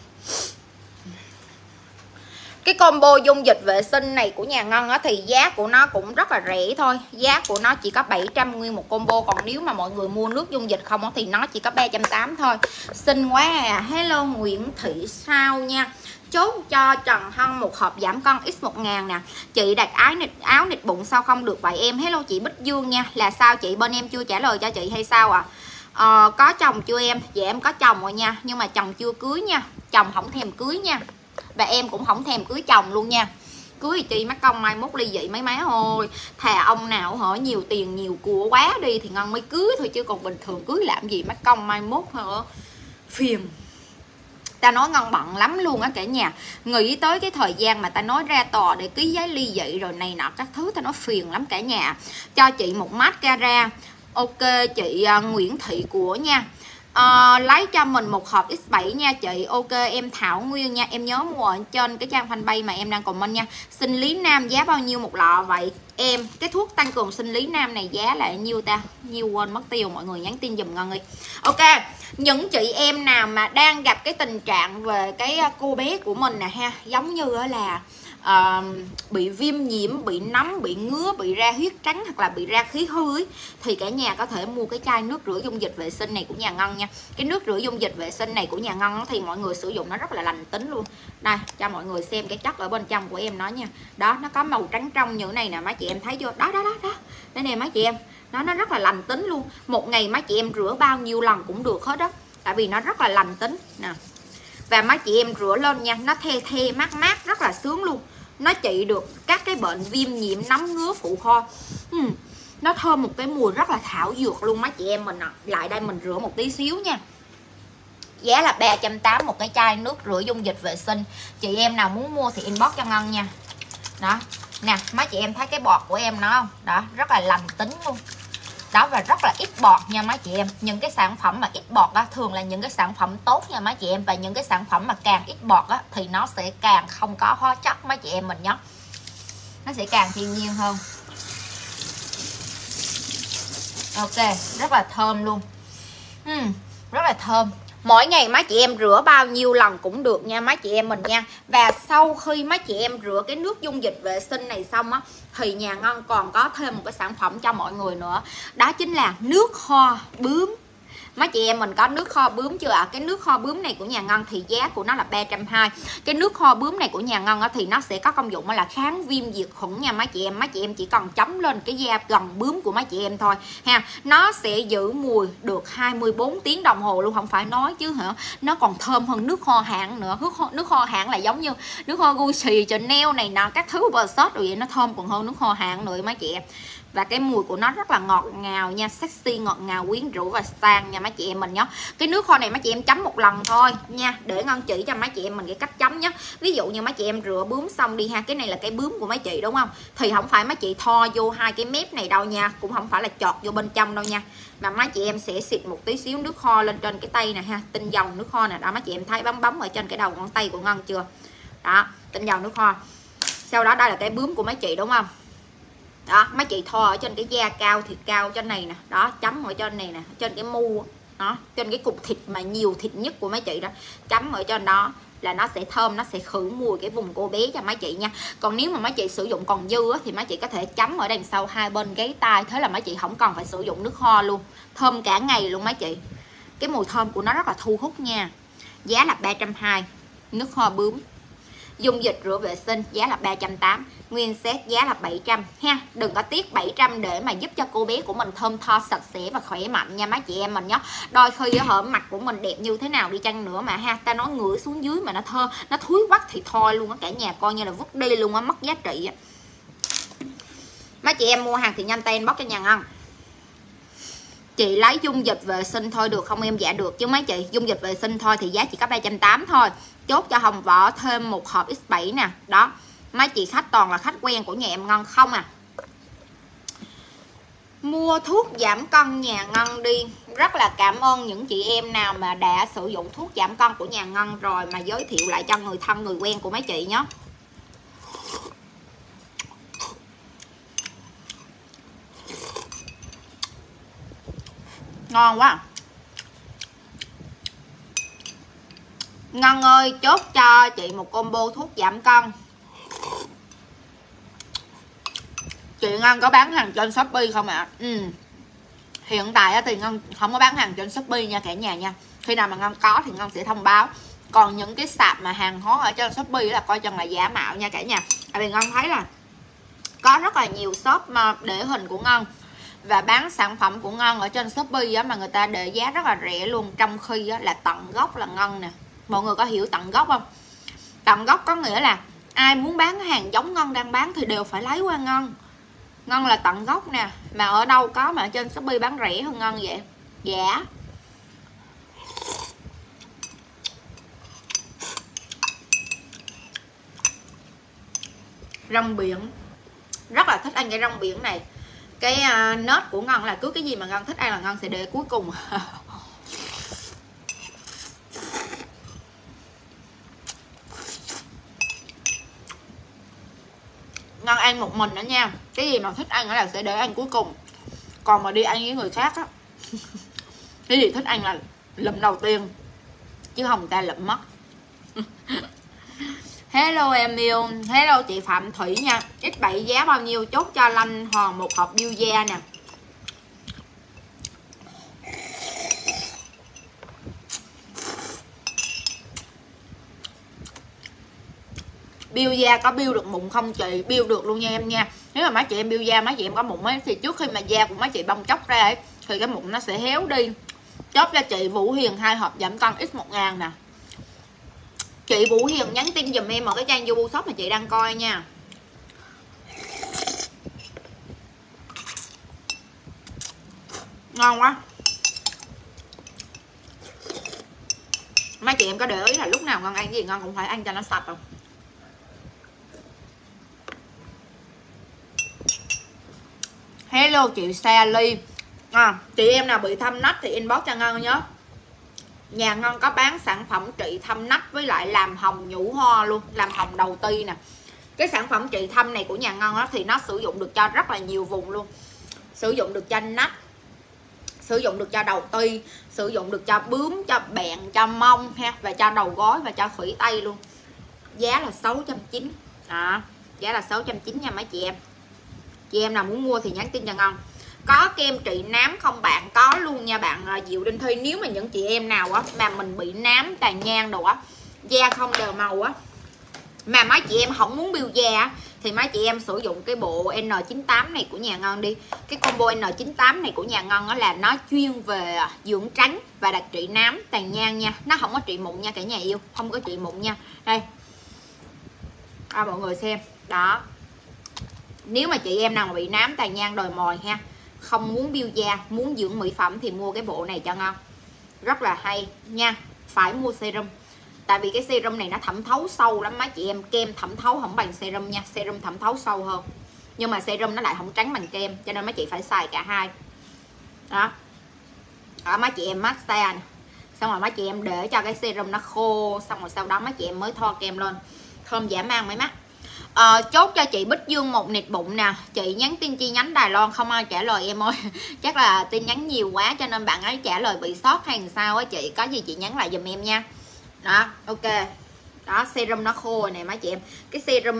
Speaker 2: Cái combo dung dịch vệ sinh này của nhà Ngân á, thì giá của nó cũng rất là rẻ thôi. Giá của nó chỉ có 700 nguyên một combo. Còn nếu mà mọi người mua nước dung dịch không á, thì nó chỉ có 380 thôi. Xinh quá à. Hello Nguyễn Thị Sao nha. Chốt cho Trần Hân một hộp giảm cân X1000 nè. Chị đặt áo nịt bụng sao không được vậy em? Hello chị Bích Dương nha. Là sao chị, bên em chưa trả lời cho chị hay sao ạ? Có chồng chưa em? Dạ em có chồng rồi nha. Nhưng mà chồng chưa cưới nha. Chồng không thèm cưới nha. Và em cũng không thèm cưới chồng luôn nha. Cưới thì chi mắc công mai mốt ly dị mấy má ơi. Thà ông nào hỏi nhiều tiền nhiều của quá đi thì Ngân mới cưới thôi. Chứ còn bình thường cưới làm gì mắc công mai mốt hả? Phiền. Ta nói Ngân bận lắm luôn á cả nhà. Nghĩ tới cái thời gian mà ta nói ra tòa để ký giấy ly dị rồi này nọ các thứ, ta nói phiền lắm cả nhà. Cho chị một mascara. Ok chị Nguyễn Thị của nha. lấy cho mình một hộp X7 nha chị. Ok em Thảo Nguyên nha, em nhớ mua ở trên cái trang fanpage mà em đang comment nha. Sinh lý nam giá bao nhiêu một lọ vậy em? Cái thuốc tăng cường sinh lý nam này giá là nhiêu ta? Nhiêu quên mất tiêu, mọi người nhắn tin giùm Ngân đi. Ok, những chị em nào mà đang gặp cái tình trạng về cái cô bé của mình nè ha, giống như là bị viêm nhiễm, bị nấm, bị ngứa, bị ra huyết trắng hoặc là bị ra khí hư ấy, thì cả nhà có thể mua cái chai nước rửa dung dịch vệ sinh này của nhà Ngân nha. Cái nước rửa dung dịch vệ sinh này của nhà Ngân thì mọi người sử dụng nó rất là lành tính luôn. Đây cho mọi người xem cái chất ở bên trong của em nó nha. Đó, nó có màu trắng trong như thế này nè mấy chị em thấy chưa? Đó đây nè mấy chị em, nó rất là lành tính luôn. Một ngày mấy chị em rửa bao nhiêu lần cũng được hết đó, tại vì nó rất là lành tính nè. Và mấy chị em rửa lên nha, nó the mát rất là sướng luôn. Nó trị được các cái bệnh viêm nhiễm, nấm ngứa, phụ ho. Nó thơm một cái mùi rất là thảo dược luôn mấy chị em mình ạ. Lại đây mình rửa một tí xíu nha. Giá là 380 một cái chai nước rửa dung dịch vệ sinh. Chị em nào muốn mua thì inbox cho Ngân nha. Đó nè mấy chị em thấy cái bọt của em nó không? Đó, rất là lành tính luôn. Đó, và rất là ít bọt nha mấy chị em. Những cái sản phẩm mà ít bọt á, thường là những cái sản phẩm tốt nha mấy chị em. Và những cái sản phẩm mà càng ít bọt á, thì nó sẽ càng không có hóa chất mấy chị em mình nhé. Nó sẽ càng thiên nhiên hơn. Ok, rất là thơm luôn. Rất là thơm. Mỗi ngày mấy chị em rửa bao nhiêu lần cũng được nha mấy chị em mình nha. Và sau khi mấy chị em rửa cái nước dung dịch vệ sinh này xong á, thì nhà Ngân còn có thêm một cái sản phẩm cho mọi người nữa. Đó chính là nước kho bướm. Mấy chị em mình có nước kho bướm chưa ạ? Cái nước kho bướm này của nhà Ngân thì giá của nó là 320. Cái nước kho bướm này của nhà Ngân thì nó sẽ có công dụng là kháng viêm diệt khuẩn nha mấy chị em. Mấy chị em chỉ cần chấm lên cái da gần bướm của mấy chị em thôi ha. Nó sẽ giữ mùi được 24 tiếng đồng hồ luôn, không phải nói chứ hả. Nó còn thơm hơn nước kho hãng nữa. Nước kho hãng là giống như nước kho Gucci, Chanel này nọ các thứ Versace rồi vậy, nó thơm còn hơn nước kho hãng nữa mấy chị em. Và cái mùi của nó rất là ngọt ngào nha, sexy, ngọt ngào, quyến rũ và sang nha mấy chị em mình nhé. Cái nước kho này mấy chị em chấm một lần thôi nha, để Ngân chỉ cho mấy chị em mình cái cách chấm nhé. Ví dụ như mấy chị em rửa bướm xong đi ha, cái này là cái bướm của mấy chị đúng không? Thì không phải mấy chị tho vô hai cái mép này đâu nha, cũng không phải là chọt vô bên trong đâu nha. Mà mấy chị em sẽ xịt một tí xíu nước kho lên trên cái tay nè ha, tinh dầu nước kho nè. Đó mấy chị em thấy bấm bấm ở trên cái đầu ngón tay của Ngân chưa? Đó, tinh dầu nước kho. Sau đó đây là cái bướm của mấy chị đúng không? Đó, mấy chị thoa ở trên cái da cao, thịt cao trên này nè. Đó, chấm ở trên này nè, trên cái mu đó, trên cái cục thịt mà nhiều thịt nhất của mấy chị đó. Chấm ở trên đó là nó sẽ thơm, nó sẽ khử mùi cái vùng cô bé cho mấy chị nha. Còn nếu mà mấy chị sử dụng còn dư á, thì mấy chị có thể chấm ở đằng sau hai bên gáy tai. Thế là mấy chị không cần phải sử dụng nước kho luôn. Thơm cả ngày luôn mấy chị. Cái mùi thơm của nó rất là thu hút nha. Giá là 320. Nước kho bướm. Dung dịch rửa vệ sinh giá là 380, nguyên set giá là 700 ha. Đừng có tiếc 700 để mà giúp cho cô bé của mình thơm tho, sạch sẽ và khỏe mạnh nha mấy chị em mình nhé. Đôi khi ở mặt của mình đẹp như thế nào đi chăng nữa mà ha, ta nói ngửi xuống dưới mà nó thơ, nó thúi quắc thì thôi luôn á, cả nhà coi như là vứt đi luôn á, mất giá trị á. Mấy chị em mua hàng thì nhanh tay inbox cho nhà Ngân. Chị lấy dung dịch vệ sinh thôi được không em? Dạ được chứ mấy chị. Dung dịch vệ sinh thôi thì giá chỉ có 380 thôi. Chốt cho Hồng Võ thêm một hộp X7 nè. Đó, mấy chị khách toàn là khách quen của nhà em Ngân không à. Mua thuốc giảm cân nhà Ngân đi. Rất là cảm ơn những chị em nào mà đã sử dụng thuốc giảm cân của nhà Ngân rồi mà giới thiệu lại cho người thân, người quen của mấy chị nhé. Ngon quá. Ngân ơi, chốt cho chị một combo thuốc giảm cân. Chị Ngân có bán hàng trên Shopee không ạ? Hiện tại thì Ngân không có bán hàng trên Shopee nha cả nhà nha. Khi nào mà Ngân có thì Ngân sẽ thông báo. Còn những cái sạp mà hàng hóa ở trên Shopee là coi chừng là giả mạo nha cả nhà. Tại vì Ngân thấy là có rất là nhiều shop mà để hình của Ngân và bán sản phẩm của Ngân ở trên Shopee á, mà người ta để giá rất là rẻ luôn, trong khi á, là tận gốc là Ngân nè. Mọi người có hiểu tận gốc không? Tận gốc có nghĩa là ai muốn bán hàng giống Ngân đang bán thì đều phải lấy qua Ngân. Ngân là tận gốc nè. Mà ở đâu có mà trên Shopee bán rẻ hơn Ngân vậy? Dạ. Rong biển. Rất là thích ăn cái rong biển này. Cái nết của Ngân là cứ cái gì mà Ngân thích ăn là Ngân sẽ để cuối cùng. ăn một mình nữa nha. Cái gì mà thích ăn là sẽ để ăn cuối cùng. Còn mà đi ăn với người khác á, cái gì thích ăn là lụm đầu tiên, chứ không người ta lụm mất. Hello em yêu, hello chị Phạm Thủy nha. X7 giá bao nhiêu? Chốt cho Lanh Hoàng một hộp biêu da nè. Biêu da có biêu được mụn không chị? Biêu được luôn nha em nha. Nếu mà má chị em biêu da, má chị em có mụn ấy, thì trước khi mà da của má chị bong chóc ra ấy, thì cái mụn nó sẽ héo đi. Chốt cho chị Vũ Hiền 2 hộp giảm cân X1000 nè. Chị Vũ Hiền nhắn tin giùm em ở cái trang Yobu Shop mà chị đang coi nha. Ngon quá. Mấy chị em có để ý là lúc nào ngon ăn gì ngon cũng phải ăn cho nó sạch không? Hello chị Sally. Chị em nào bị thâm nách thì inbox cho Ngân nhớ. Nhà Ngân có bán sản phẩm trị thâm nách với lại làm hồng nhũ hoa luôn, làm hồng đầu ti nè. Cái sản phẩm trị thâm này của nhà Ngân á, thì nó sử dụng được cho rất là nhiều vùng luôn. Sử dụng được cho nách, sử dụng được cho đầu ti, sử dụng được cho bướm, cho bẹn, cho mông ha, và cho đầu gối và cho khủy tay luôn. Giá là 690. Đó, giá là 690 nha mấy chị em. Chị em nào muốn mua thì nhắn tin cho Ngân. Có kem trị nám không bạn? Có luôn nha bạn Diệu Đinh Thi. Nếu mà những chị em nào á mà mình bị nám, tàn nhang đồ á, da không đều màu á, mà mấy chị em không muốn biêu da á, thì mấy chị em sử dụng cái bộ N98 này của nhà Ngân đi. Cái combo N98 này của nhà Ngân á là nó chuyên về dưỡng trắng và đặc trị nám, tàn nhang nha. Nó không có trị mụn nha cả nhà yêu, không có trị mụn nha. Đây mọi người xem. Đó, nếu mà chị em nào mà bị nám, tàn nhang, đồi mồi ha, không muốn biêu da, muốn dưỡng mỹ phẩm thì mua cái bộ này cho Ngân. Rất là hay nha. Phải mua serum. Tại vì cái serum này nó thẩm thấu sâu lắm mấy chị em. Kem thẩm thấu không bằng serum nha. Serum thẩm thấu sâu hơn, nhưng mà serum nó lại không trắng bằng kem, cho nên mấy chị phải xài cả hai. Đó, mấy chị em massage nè, xong rồi mấy chị em để cho cái serum nó khô, xong rồi sau đó mấy chị em mới thoa kem lên. Thơm dã man mấy mắt. Chốt cho chị Bích Dương một nịt bụng nè. Chị nhắn tin chi nhánh Đài Loan không ai trả lời em ơi. Chắc là tin nhắn nhiều quá cho nên bạn ấy trả lời bị sót hay sao á chị. Có gì chị nhắn lại giùm em nha. Đó, ok. Đó, serum nó khô rồi nè mấy chị em. Cái serum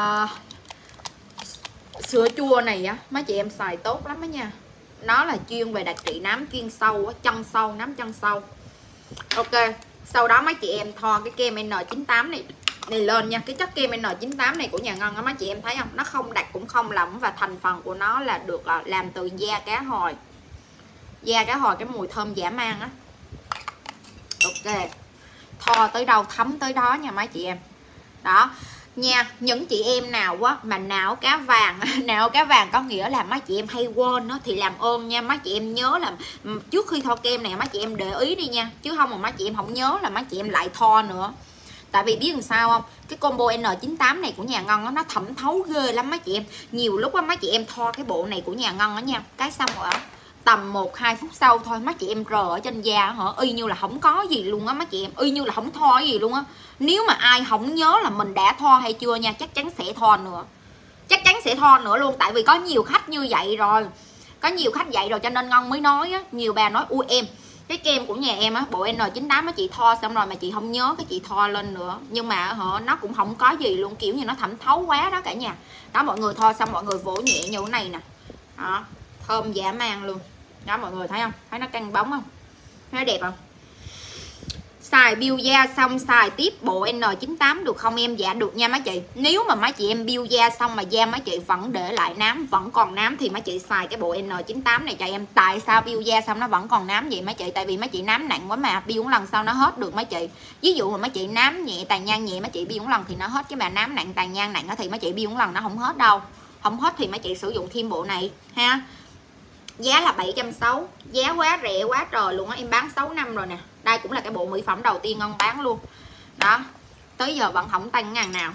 Speaker 2: sữa chua này á mấy chị em xài tốt lắm đó nha. Nó là chuyên về đặc trị nám chuyên sâu á, chân sâu, nám chân sâu. Ok. Sau đó mấy chị em thoa cái kem N98 này lên nha. Cái chất kem N98 này của nhà Ngân á mấy chị em thấy không, nó không đặc cũng không lỏng, và thành phần của nó là được làm từ da cá hồi. Da cá hồi cái mùi thơm dã man á. Ok, thoa tới đâu thấm tới đó nha mấy chị em. Đó nha. Những chị em nào á mà não cá vàng não cá vàng có nghĩa là mấy chị em hay quên đó, thì làm ơn nha mấy chị em nhớ là trước khi thoa kem này mấy chị em để ý đi nha, chứ không mà mấy chị em không nhớ là mấy chị em lại thoa nữa. Tại vì biết làm sao không, cái combo N98 này của nhà Ngân đó, nó thẩm thấu ghê lắm mấy chị em. Nhiều lúc á mấy chị em thoa cái bộ này của nhà Ngân đó nha, cái xong rồi á tầm 1-2 phút sau thôi mấy chị em rờ ở trên da hả, y như là không có gì luôn á mấy chị em, y như là không thoa gì luôn á. Nếu mà ai không nhớ là mình đã thoa hay chưa nha, chắc chắn sẽ thoa nữa, chắc chắn sẽ thoa nữa luôn. Tại vì có nhiều khách như vậy rồi, có nhiều khách vậy rồi cho nên Ngân mới nói á. Nhiều bà nói ui em cái kem của nhà em á, bộ N98 á chị thoa xong rồi mà chị không nhớ cái chị thoa lên nữa, nhưng mà nó cũng không có gì luôn, kiểu như nó thẩm thấu quá đó cả nhà. Đó, mọi người thoa xong mọi người vỗ nhẹ như thế này nè. Đó, thơm dã man luôn. Đó mọi người thấy không, thấy nó căng bóng không, thấy đẹp không. Xài biêu da xong xài tiếp bộ N98 được không em? Dạ được nha mấy chị. Nếu mà mấy chị em biêu da xong mà da mấy chị vẫn để lại nám, vẫn còn nám thì mấy chị xài cái bộ N98 này cho em. Tại sao biêu da xong nó vẫn còn nám vậy mấy chị? Tại vì mấy chị nám nặng quá mà biêu một lần sau nó hết được mấy chị. Ví dụ mà mấy chị nám nhẹ, tàn nhang nhẹ mấy chị biêu một lần thì nó hết, cái mà nám nặng, tàn nhang nặng thì mấy chị biêu một lần nó không hết đâu. Không hết thì mấy chị sử dụng thêm bộ này ha. Giá là 760, giá quá rẻ quá trời luôn á, em bán 6 năm rồi nè. Đây cũng là cái bộ mỹ phẩm đầu tiên Ngân bán luôn. Đó, tới giờ vẫn không tăng ngàn nào.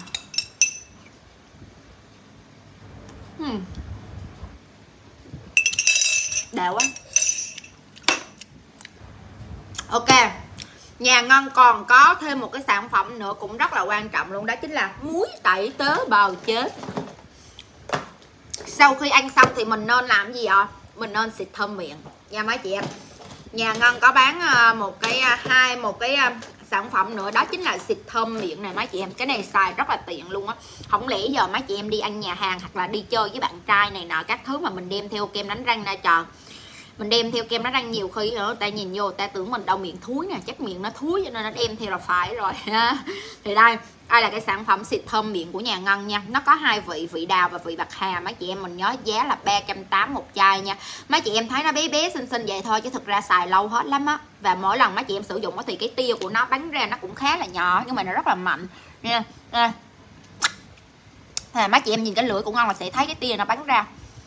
Speaker 2: Đều quá. Ok, nhà Ngân còn có thêm một cái sản phẩm nữa cũng rất là quan trọng luôn, đó chính là muối tẩy tế bào chết. Sau khi ăn xong thì mình nên làm gì ạ? Mình nên xịt thơm miệng nha mấy chị em. Nhà Ngân có bán một cái sản phẩm nữa, đó chính là xịt thơm miệng này mấy chị em. Cái này xài rất là tiện luôn á. Không lẽ giờ mấy chị em đi ăn nhà hàng hoặc là đi chơi với bạn trai này nọ các thứ mà mình đem theo kem đánh răng ra trời. Mình đem theo kem đánh răng nhiều khi nữa ta nhìn vô ta tưởng mình đau miệng thúi nè, chắc miệng nó thúi cho nên nó đem theo là phải rồi. Thì đây là cái sản phẩm xịt thơm miệng của nhà Ngân nha. Nó có hai vị, vị đào và vị bạc hà. Mấy chị em mình nhớ giá là 380 một chai nha. Mấy chị em thấy nó bé bé xinh xinh vậy thôi chứ thực ra xài lâu hết lắm á. Và mỗi lần mấy chị em sử dụng thì cái tia của nó bắn ra nó cũng khá là nhỏ nhưng mà nó rất là mạnh nha. Mấy chị em nhìn cái lưỡi của Ngân là sẽ thấy cái tia nó bắn ra.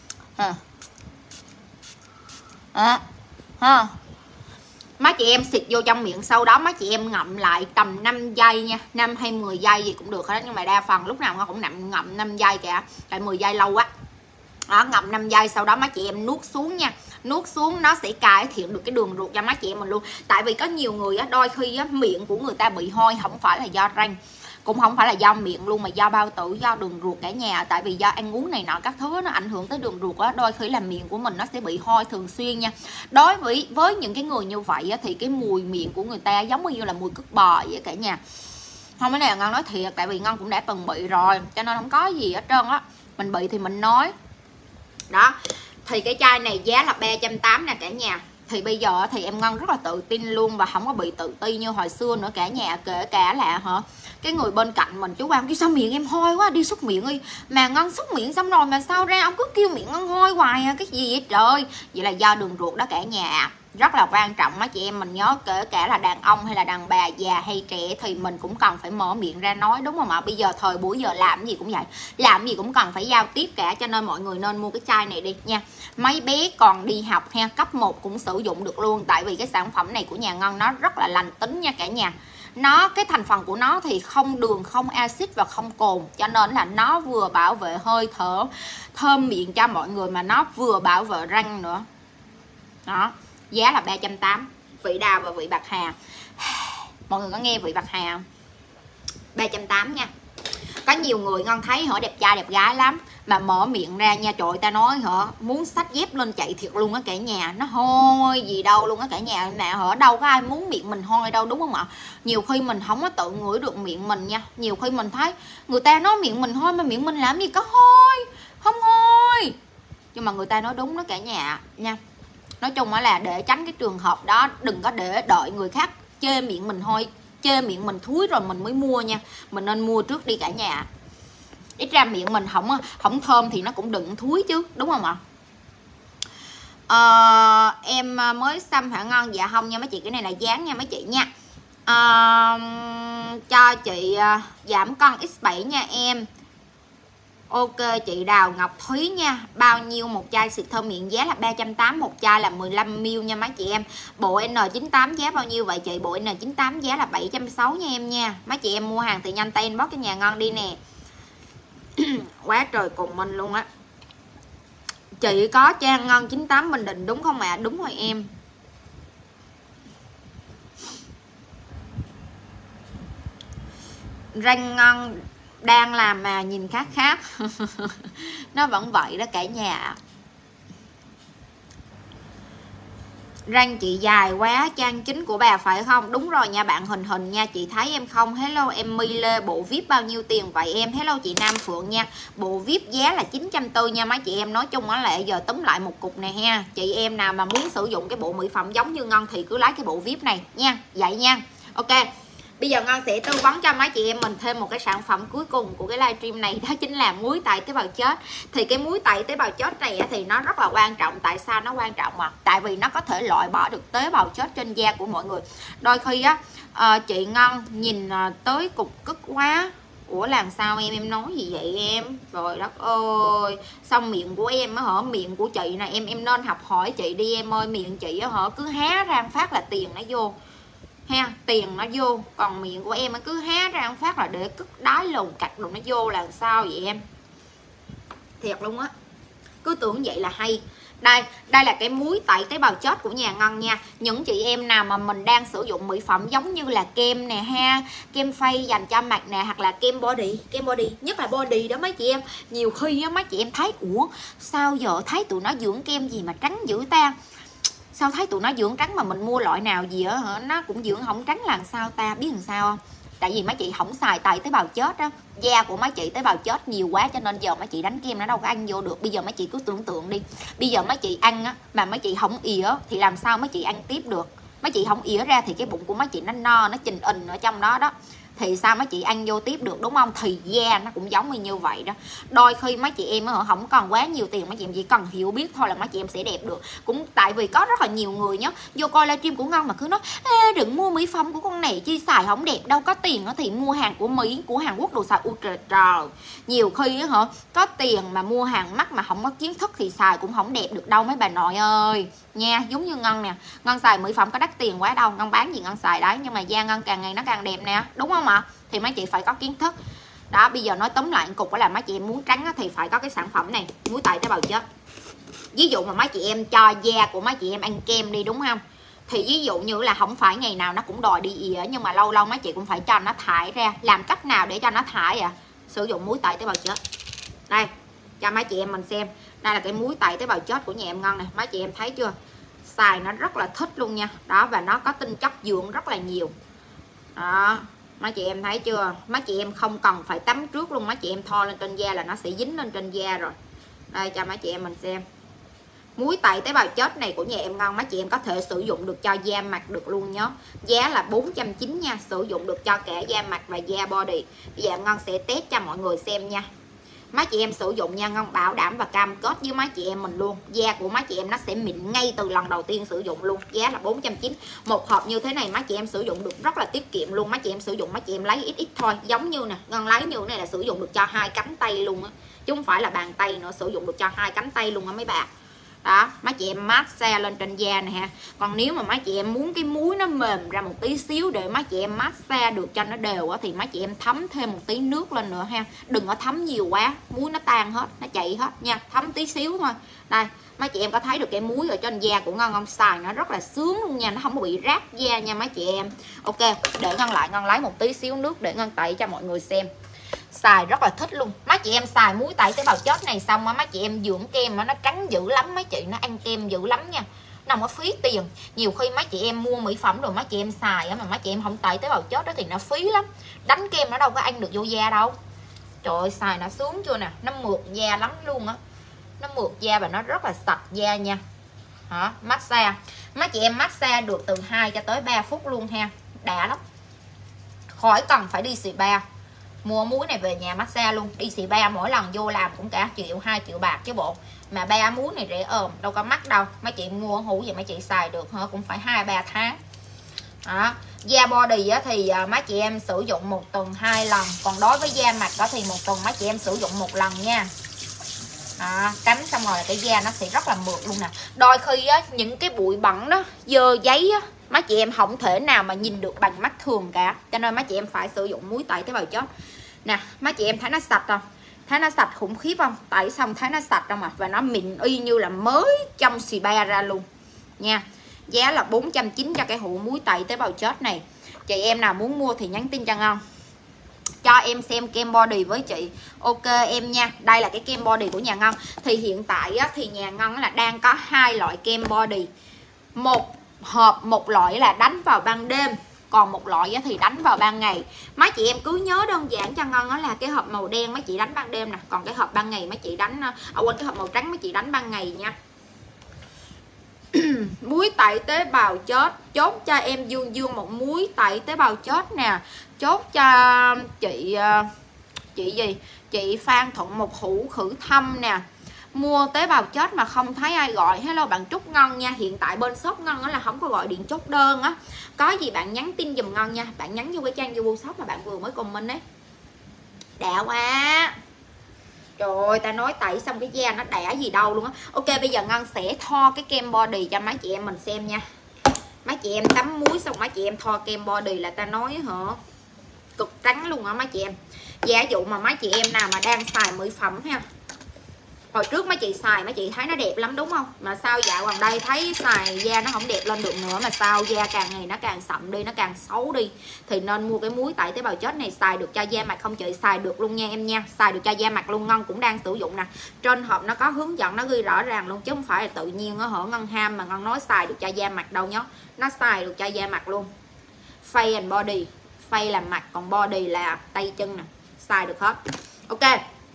Speaker 2: Mấy chị em xịt vô trong miệng, sau đó mấy chị em ngậm lại tầm 5 giây nha, 5 hay 10 giây gì cũng được hết, nhưng mà đa phần lúc nào cũng ngậm 5 giây kìa, tại 10 giây lâu quá. Đó, ngậm 5 giây sau đó mấy chị em nuốt xuống nha. Nuốt xuống nó sẽ cải thiện được cái đường ruột cho mấy chị em mình luôn. Tại vì có nhiều người á, đôi khi á, miệng của người ta bị hôi không phải là do răng, cũng không phải là do miệng luôn, mà do bao tử, do đường ruột cả nhà. Tại vì do ăn uống này nọ các thứ nó ảnh hưởng tới đường ruột á, đôi khi là miệng của mình nó sẽ bị hôi thường xuyên nha. Đối với những cái người như vậy á, thì cái mùi miệng của người ta giống như là mùi cứt bò vậy cả nhà. Không, cái này là Ngân nói thiệt, tại vì Ngân cũng đã từng bị rồi cho nên không có gì hết trơn á. Mình bị thì mình nói. Đó, thì cái chai này giá là 380 nè cả nhà. Thì bây giờ thì em Ngân rất là tự tin luôn và không có bị tự ti như hồi xưa nữa cả nhà. Kể cả là cái người bên cạnh mình, chú Quang kêu sao miệng em hôi quá, đi xúc miệng đi. Mà Ngân xúc miệng xong rồi mà sao ra ông cứ kêu miệng Ngân hôi hoài à, cái gì vậy trời. Vậy là do đường ruột đó cả nhà. Rất là quan trọng mấy chị em mình nhớ, kể cả là đàn ông hay là đàn bà, già hay trẻ thì mình cũng cần phải mở miệng ra nói, đúng không ạ? Bây giờ thời buổi giờ làm gì cũng vậy, làm gì cũng cần phải giao tiếp cả, cho nên mọi người nên mua cái chai này đi nha. Mấy bé còn đi học ha, cấp 1 cũng sử dụng được luôn, tại vì cái sản phẩm này của nhà Ngân nó rất là lành tính nha cả nhà. Nó cái thành phần của nó thì không đường, không axit và không cồn, cho nên là nó vừa bảo vệ hơi thở, thơm miệng cho mọi người mà nó vừa bảo vệ răng nữa. Đó, giá là 380, vị đào và vị bạc hà. Mọi người có nghe vị bạc hà không? 380 nha. Có nhiều người Ngân thấy đẹp trai đẹp gái lắm mà mở miệng ra nha, trời ta nói muốn xách dép lên chạy thiệt luôn á cả nhà. Nó hôi gì đâu luôn á cả nhà. Nè đâu có ai muốn miệng mình hôi đâu, đúng không ạ? Nhiều khi mình không có tự ngửi được miệng mình nha. Nhiều khi mình thấy người ta nói miệng mình hôi mà miệng mình làm gì có hôi, không hôi, nhưng mà người ta nói đúng đó cả nhà nha. Nói chung là để tránh cái trường hợp đó, đừng có để đợi người khác chê miệng mình hôi, chê miệng mình thúi rồi mình mới mua nha. Mình nên mua trước đi cả nhà. Ít ra miệng mình không thơm thì nó cũng đừng thúi chứ, đúng không ạ? Em mới xăm hả Ngân? Dạ không nha mấy chị, cái này là dán nha mấy chị nha. Cho chị giảm cân X7 nha em. Ok chị Đào Ngọc Thúy nha. Bao nhiêu một chai xịt thơm miệng? Giá là 380 một chai là 15ml nha mấy chị em. Bộ N98 giá bao nhiêu vậy chị? Bộ N98 giá là 760 nha em nha. Mấy chị em mua hàng thì nhanh tay inbox cái nhà Ngân đi nè. Quá trời cùng mình luôn á. Chị có Trang Ngân 98 Bình Định đúng không ạ? Đúng rồi em. Răng Ngân đang làm mà nhìn khác nó vẫn vậy đó cả nhà. Răng chị dài quá, trang chính của bà phải không? Đúng rồi nha bạn Hình nha. Chị thấy em không? Hello em My Lê. Bộ VIP bao nhiêu tiền vậy em? Hello chị Nam Phượng nha. Bộ VIP giá là 940 nha mấy chị em. Nói chung là giờ túm lại một cục này ha. Chị em nào mà muốn sử dụng cái bộ mỹ phẩm giống như Ngân thì cứ lấy cái bộ VIP này nha. Vậy nha. Ok, bây giờ Ngân sẽ tư vấn cho mấy chị em mình thêm một cái sản phẩm cuối cùng của cái livestream này, đó chính là muối tẩy tế bào chết. Thì cái muối tẩy tế bào chết này thì nó rất là quan trọng. Tại sao nó quan trọng ạ? Tại vì nó có thể loại bỏ được tế bào chết trên da của mọi người. Đôi khi á chị Ngân nhìn tới cục cứt quá. Ủa làm sao em nói gì vậy em? Trời đất ơi. Xong miệng của em á miệng của chị nè em nên học hỏi chị đi em ơi. Miệng chị á cứ há ra phát là tiền nó vô ha, tiền nó vô. Còn miệng của em cứ há ra phát là để cứt đái lùn cạch đồ nó vô, là sao vậy em? Thiệt luôn á. Cứ tưởng vậy là hay. Đây là cái muối tẩy tế bào chết của nhà Ngân nha. Những chị em nào mà mình đang sử dụng mỹ phẩm giống như là kem nè ha, kem phay dành cho mặt nè, hoặc là kem body, nhất là body đó mấy chị em. Nhiều khi á mấy chị em thấy ủa sao giờ thấy tụi nó dưỡng kem gì mà trắng dữ ta, sao thấy tụi nó dưỡng trắng mà mình mua loại nào gì á hả nó cũng dưỡng không trắng là sao ta, biết làm sao không? Tại vì mấy chị không xài tẩy tế bào chết á, da của mấy chị tế bào chết nhiều quá cho nên giờ mấy chị đánh kem nó đâu có ăn vô được. Bây giờ mấy chị cứ tưởng tượng đi, bây giờ mấy chị ăn á mà mấy chị không ỉa thì làm sao mấy chị ăn tiếp được. Mấy chị không ỉa ra thì cái bụng của mấy chị nó no, nó trình ình ở trong đó đó, thì sao mấy chị ăn vô tiếp được, đúng không? Thì da nó cũng giống như vậy đó. Đôi khi mấy chị em không còn quá nhiều tiền, mấy chị em chỉ cần hiểu biết thôi là mấy chị em sẽ đẹp được. Cũng tại vì có rất là nhiều người nhá vô coi livestream của Ngân mà cứ nói đừng mua mỹ phẩm của con này chi xài không đẹp đâu, có tiền thì mua hàng của Mỹ, của Hàn Quốc đồ xài ultra trời. Nhiều khi hả có tiền mà mua hàng mắc mà không có kiến thức thì xài cũng không đẹp được đâu mấy bà nội ơi nha. Giống như Ngân nè, Ngân xài mỹ phẩm có đắt tiền quá đâu, Ngân bán gì Ngân xài đấy, nhưng mà da Ngân càng ngày nó càng đẹp nè, đúng không ạ? Thì mấy chị phải có kiến thức đó. Bây giờ nói tóm lại cục là mấy chị em muốn trắng thì phải có cái sản phẩm này, muối tẩy tế bào chết. Ví dụ mà mấy chị em cho da của mấy chị em ăn kem đi, đúng không? Thì ví dụ như là không phải ngày nào nó cũng đòi đi ỉa, nhưng mà lâu lâu mấy chị cũng phải cho nó thải ra. Làm cách nào để cho nó thải à? Sử dụng muối tẩy tế bào chết. Đây cho mấy chị em mình xem, đây là cái muối tẩy tế bào chết của nhà em Ngân này, mấy chị em thấy chưa? Xài nó rất là thích luôn nha đó, và nó có tinh chất dưỡng rất là nhiều đó. Mấy chị em thấy chưa? Mấy chị em không cần phải tắm trước luôn, mấy chị em thoa lên trên da là nó sẽ dính lên trên da rồi. Đây cho mấy chị em mình xem. Muối tẩy tế bào chết này của nhà em Ngân, mấy chị em có thể sử dụng được cho da mặt được luôn nhớ. Giá là 490 nha, sử dụng được cho cả da mặt và da body. Bây giờ Ngân sẽ test cho mọi người xem nha. Mấy chị em sử dụng nha, Ngân bảo đảm và cam kết với mấy chị em mình luôn, da của mấy chị em nó sẽ mịn ngay từ lần đầu tiên sử dụng luôn. Giá là 490. Một hộp như thế này mấy chị em sử dụng được rất là tiết kiệm luôn. Mấy chị em sử dụng mấy chị em lấy ít ít thôi, giống như nè Ngân lấy như này là sử dụng được cho 2 cánh tay luôn á, chứ không phải là bàn tay nữa, sử dụng được cho 2 cánh tay luôn á mấy bà. Đó, mấy chị em massage lên trên da này ha. Còn nếu mà mấy chị em muốn cái muối nó mềm ra một tí xíu để mấy chị em massage được cho nó đều á, thì mấy chị em thấm thêm một tí nước lên nữa ha. Đừng có thấm nhiều quá, muối nó tan hết, nó chạy hết nha, thấm tí xíu thôi. Đây, mấy chị em có thấy được cái muối ở trên da của Ngân không? Xài nó rất là sướng luôn nha, nó không có bị rát da nha mấy chị em. Ok, để Ngân lấy một tí xíu nước để Ngân tẩy cho mọi người xem. Xài rất là thích luôn. Mấy chị em xài muối tẩy tế bào chết này xong á, mấy chị em dưỡng kem nó trắng dữ lắm mấy chị, nó ăn kem dữ lắm nha, nó không có phí tiền. Nhiều khi mấy chị em mua mỹ phẩm rồi mấy chị em xài á mà mấy chị em không tẩy tế bào chết đó thì nó phí lắm, đánh kem nó đâu có ăn được vô da đâu. Trời ơi, xài nó sướng chưa nè, nó mượt da lắm luôn á, nó mượt da và nó rất là sạch da nha. Hả? Massage mấy chị em massage được từ 2 cho tới 3 phút luôn ha, đã lắm, khỏi cần phải đi spa. Mua muối này về nhà massage luôn, đi spa mỗi lần vô làm cũng cả 1 triệu 2 triệu bạc chứ bộ. Mà 3 muối này rẻ ờm, đâu có mắc đâu. Mấy chị mua hũ vậy mấy chị xài được hả, cũng phải 2-3 tháng đó. Da body á, thì mấy chị em sử dụng 1 tuần 2 lần. Còn đối với da mặt đó thì 1 tuần mấy chị em sử dụng 1 lần nha. Cánh xong rồi cái da nó sẽ rất là mượt luôn nè. Đôi khi á, những cái bụi bẩn đó, dơ giấy á, mấy chị em không thể nào mà nhìn được bằng mắt thường cả, cho nên mấy chị em phải sử dụng muối tẩy tế bào chết nè. Mấy chị em thấy nó sạch không? Thấy nó sạch khủng khiếp không? Tẩy xong thấy nó sạch không ạ? Và nó mịn y như là mới trong spa ra luôn nha. Giá là 490 cho cái hũ muối tẩy tế bào chết này. Chị em nào muốn mua thì nhắn tin cho Ngân, cho em xem kem body với chị. Ok em nha. Đây là cái kem body của nhà Ngân. Thì hiện tại á, thì nhà Ngân là đang có 2 loại kem body. Một hộp, một loại là đánh vào ban đêm, còn một loại thì đánh vào ban ngày. Mấy chị em cứ nhớ đơn giản cho Ngân đó là cái hộp màu đen mấy chị đánh ban đêm nè, còn cái hộp ban ngày mấy chị đánh quên, cái hộp màu trắng mấy chị đánh ban ngày nha. Muối tẩy tế bào chết, chốt cho em Dương Dương một muối tẩy tế bào chết nè. Chốt cho chị gì? Chị Phan Thuận một hũ khử thâm nè. Mua tế bào chết mà không thấy ai gọi, hello bạn Trúc Ngân nha. Hiện tại bên shop Ngân là không có gọi điện chốt đơn á. Có gì bạn nhắn tin dùm Ngân nha. Bạn nhắn vô cái trang Yobo shop mà bạn vừa mới comment đấy. Đã quá. Trời ơi, ta nói tẩy xong cái da nó đã gì đâu luôn á. Ok, bây giờ Ngân sẽ thoa cái kem body cho mấy chị em mình xem nha. Mấy chị em tắm muối xong mấy chị em thoa kem body là ta nói hả, cực trắng luôn á mấy chị em. Giả dụ mà mấy chị em nào mà đang xài mỹ phẩm ha, Hồi trước mấy chị xài mấy chị thấy nó đẹp lắm đúng không? Mà sao dạo gần đây thấy xài da nó không đẹp lên được nữa, mà sao da càng ngày nó càng sậm đi, nó càng xấu đi. Thì nên mua cái muối tẩy tế bào chết này, xài được cho da mặt không chị? Xài được luôn nha em nha, xài được cho da mặt luôn. Ngân cũng đang sử dụng nè, trên hộp nó có hướng dẫn, nó ghi rõ ràng luôn chứ không phải là tự nhiên nó hở Ngân ham mà Ngân nói xài được cho da mặt đâu nhá. Nó xài được cho da mặt luôn. Face and body, face là mặt còn body là tay chân nè, xài được hết. Ok,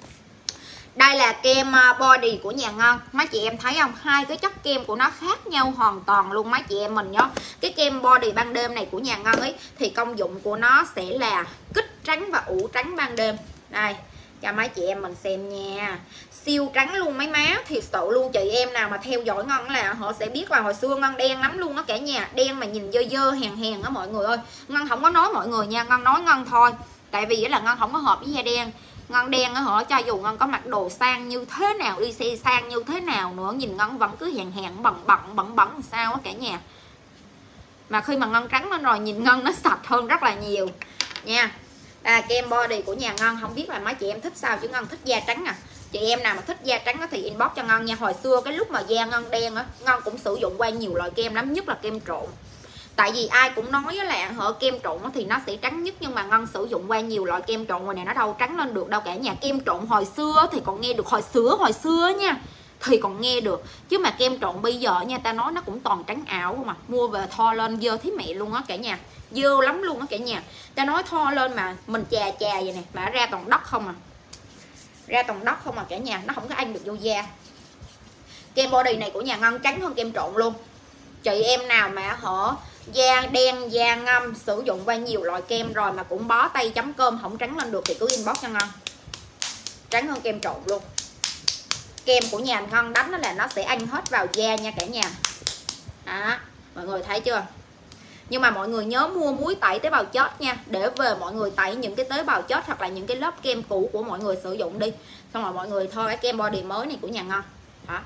Speaker 2: đây là kem body của nhà Ngân. Mấy chị em thấy không, hai cái chất kem của nó khác nhau hoàn toàn luôn mấy chị em mình nhá. Cái kem body ban đêm này của nhà Ngân ấy thì công dụng của nó sẽ là kích trắng và ủ trắng ban đêm. Đây cho mấy chị em mình xem nha, siêu trắng luôn mấy má, thiệt sự luôn. Chị em nào mà theo dõi Ngân là họ sẽ biết là hồi xưa Ngân đen lắm luôn á cả nhà, đen mà nhìn dơ dơ hèn hèn á mọi người ơi. Ngân không có nói mọi người nha, Ngân nói Ngân thôi, tại vì là Ngân không có hợp với da đen. Ngân đen á họ, cho dù Ngân có mặc đồ sang như thế nào, đi xe sang như thế nào nữa, nhìn Ngân vẫn cứ hèn hèn bẩn sao á cả nhà. Mà khi mà Ngân trắng lên rồi nhìn Ngân nó sạch hơn rất là nhiều nha. Kem body của nhà Ngân, không biết là mấy chị em thích sao chứ Ngân thích da trắng à. Chị em nào mà thích da trắng thì inbox cho Ngân nha. Hồi xưa cái lúc mà da Ngân đen á, Ngân cũng sử dụng qua nhiều loại kem lắm, nhất là kem trộn. Tại vì ai cũng nói là kem trộn thì nó sẽ trắng nhất, nhưng mà Ngân sử dụng qua nhiều loại kem trộn rồi nè, nó đâu trắng lên được đâu cả nhà. Kem trộn hồi xưa thì còn nghe được, hồi xưa nha thì còn nghe được, chứ mà kem trộn bây giờ nha, ta nói nó cũng toàn trắng ảo mà. Mua về thoa lên dơ thấy mẹ luôn á cả nhà, dơ lắm luôn á cả nhà. Ta nói thoa lên mà mình chà vậy nè, mà ra toàn đất không à, ra toàn đất không à cả nhà, nó không có ăn được vô da. Kem body này của nhà Ngân trắng hơn kem trộn luôn. Chị em nào mà da đen, da ngâm, sử dụng qua nhiều loại kem rồi mà cũng bó tay chấm cơm không trắng lên được thì cứ inbox cho Ngân. Trắng hơn kem trộn luôn. Kem của nhà Ngân đánh đó là nó sẽ ăn hết vào da nha cả nhà. Đó, mọi người thấy chưa? Nhưng mà mọi người nhớ mua muối tẩy tế bào chết nha, để về mọi người tẩy những cái tế bào chết hoặc là những cái lớp kem cũ của mọi người sử dụng đi, xong rồi mọi người thôi cái kem body mới này của nhà Ngân. Đó.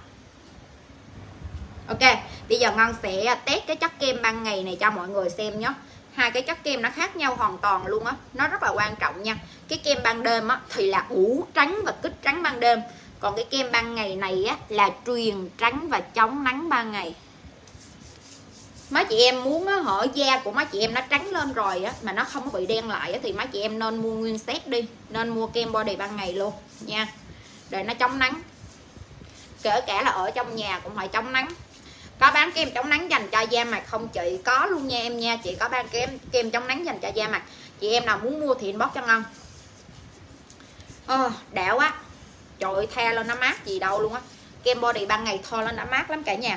Speaker 2: Ok, bây giờ Ngân sẽ test cái chất kem ban ngày này cho mọi người xem nhé. Hai cái chất kem nó khác nhau hoàn toàn luôn á, nó rất là quan trọng nha. Cái kem ban đêm á thì là ủ trắng và kích trắng ban đêm, còn cái kem ban ngày này á là truyền trắng và chống nắng ban ngày. Mấy chị em muốn á, da của mấy chị em nó trắng lên rồi á mà nó không có bị đen lại á, thì mấy chị em nên mua nguyên set đi, nên mua kem body ban ngày luôn nha, để nó chống nắng. Kể cả là ở trong nhà cũng phải chống nắng. Có bán kem chống nắng dành cho da mặt không chị? Có luôn nha em nha, chị có bán kem chống nắng dành cho da mặt. Chị em nào muốn mua thì inbox cho Ngân. Đã quá. Trời ơi, tha lên nó mát gì đâu luôn á. Kem body ban ngày thoa lên nó mát lắm cả nhà.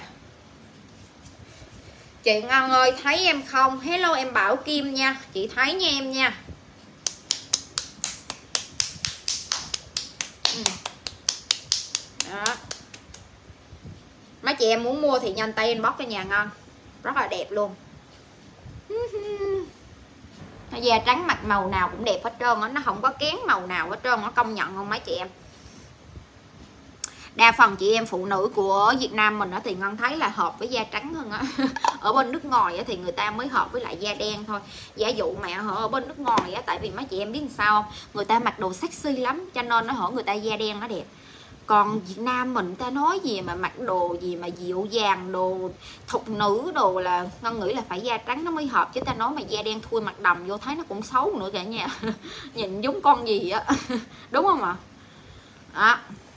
Speaker 2: Chị Ngân ơi thấy em không? Hello em Bảo Kim nha, chị thấy nha em nha. Đó. Mấy chị em muốn mua thì nhanh tay inbox cho nhà Ngân, rất là đẹp luôn. Da trắng mặt màu nào cũng đẹp hết trơn á, nó không có kén màu nào hết trơn, nó công nhận không mấy chị em? Đa phần chị em phụ nữ của Việt Nam mình thì Ngân thấy là hợp với da trắng hơn á. Ở bên nước ngoài thì người ta mới hợp với lại da đen thôi. Giả dụ mà ở bên nước ngoài tại vì mấy chị em biết sao không, người ta mặc đồ sexy lắm cho nên nó người ta da đen nó đẹp. Còn Việt Nam mình ta nói gì mà mặc đồ gì mà dịu dàng, đồ thục nữ đồ là Ngân nghĩ là phải da trắng nó mới hợp, chứ ta nói mà da đen thui mặt đầm vô thấy nó cũng xấu nữa cả nhà. Nhìn giống con gì á. Đúng không ạ? Đó.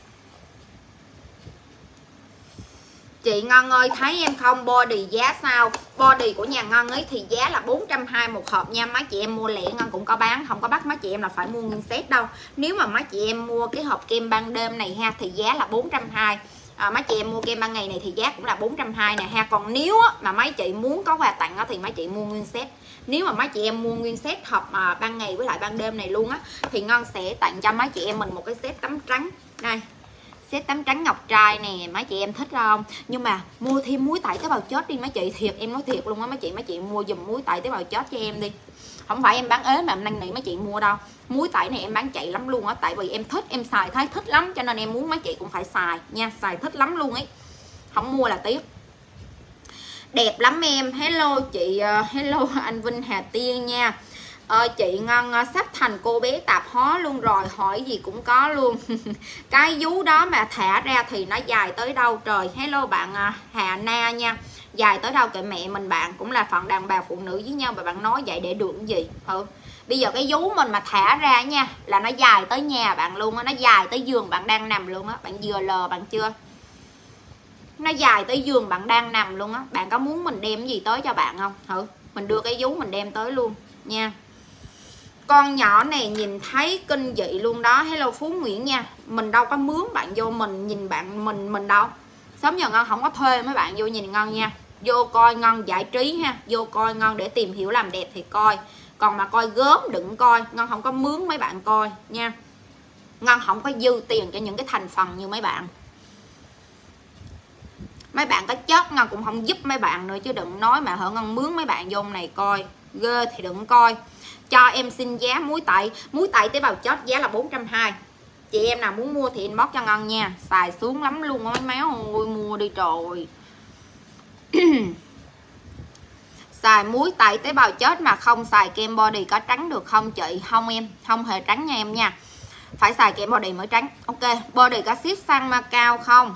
Speaker 2: Chị Ngân ơi thấy em không? Body giá sao? Body của nhà Ngân ấy thì giá là 420 một hộp nha. Mấy chị em mua lẻ Ngân cũng có bán, không có bắt mấy chị em là phải mua nguyên set đâu. Nếu mà mấy chị em mua cái hộp kem ban đêm này ha thì giá là 420. Mấy chị em mua kem ban ngày này thì giá cũng là 420 nè ha. Còn nếu mà mấy chị muốn có quà tặng thì mấy chị mua nguyên set. Nếu mà mấy chị em mua nguyên set hộp ban ngày với lại ban đêm này luôn á thì Ngân sẽ tặng cho mấy chị em mình một cái set tắm trắng. Đây, set tắm trắng ngọc trai nè, mấy chị em thích không? Nhưng mà mua thêm muối tẩy tế bào chết đi mấy chị, thiệt em nói thiệt luôn á mấy chị mua dùm muối tẩy tế bào chết cho em đi. Không phải em bán ế mà em năn nỉ mấy chị mua đâu. Muối tẩy này em bán chạy lắm luôn á, tại vì em thích, em xài thấy thích lắm cho nên em muốn mấy chị cũng phải xài nha, xài thích lắm luôn ấy. Không mua là tiếc. Đẹp lắm em. Hello chị, hello anh Vinh Hà Tiên nha. Chị Ngân sắp thành cô bé tạp hóa luôn rồi, hỏi gì cũng có luôn. Cái vú đó mà thả ra thì nó dài tới đâu trời. Hello bạn Hà Na nha. Dài tới đâu kệ mẹ mình, bạn cũng là phận đàn bà phụ nữ với nhau mà bạn nói vậy để được cái gì. Bây giờ cái vú mình mà thả ra nha là nó dài tới nhà bạn luôn á, nó dài tới giường bạn đang nằm luôn á. Bạn vừa lờ bạn chưa? Nó dài tới giường bạn đang nằm luôn á. Bạn có muốn mình đem gì tới cho bạn không? Mình đưa cái vú mình đem tới luôn nha. Con nhỏ này nhìn thấy kinh dị luôn đó. Hello Phú Nguyễn nha. Mình đâu có mướn bạn vô mình nhìn bạn mình đâu. Sớm giờ Ngân không có thuê mấy bạn vô nhìn Ngân nha. Vô coi Ngân giải trí ha, vô coi Ngân để tìm hiểu làm đẹp thì coi. Còn mà coi gớm đừng coi. Ngân không có mướn mấy bạn coi nha. Ngân không có dư tiền cho những cái thành phần như mấy bạn. Mấy bạn có chết Ngân cũng không giúp mấy bạn nữa, chứ đừng nói mà hở Ngân mướn mấy bạn vô này coi. Ghê thì đừng coi. Cho em xin giá muối tẩy tế bào chết giá là 420. Chị em nào muốn mua thì inbox cho Ngân nha. Xài xuống lắm luôn mấy máu ơi, mua đi trời. Xài muối tẩy tế bào chết mà không xài kem body có trắng được không chị? Không em, không hề trắng nha em nha. Phải xài kem body mới trắng. Ok, body có ship sang Macau không?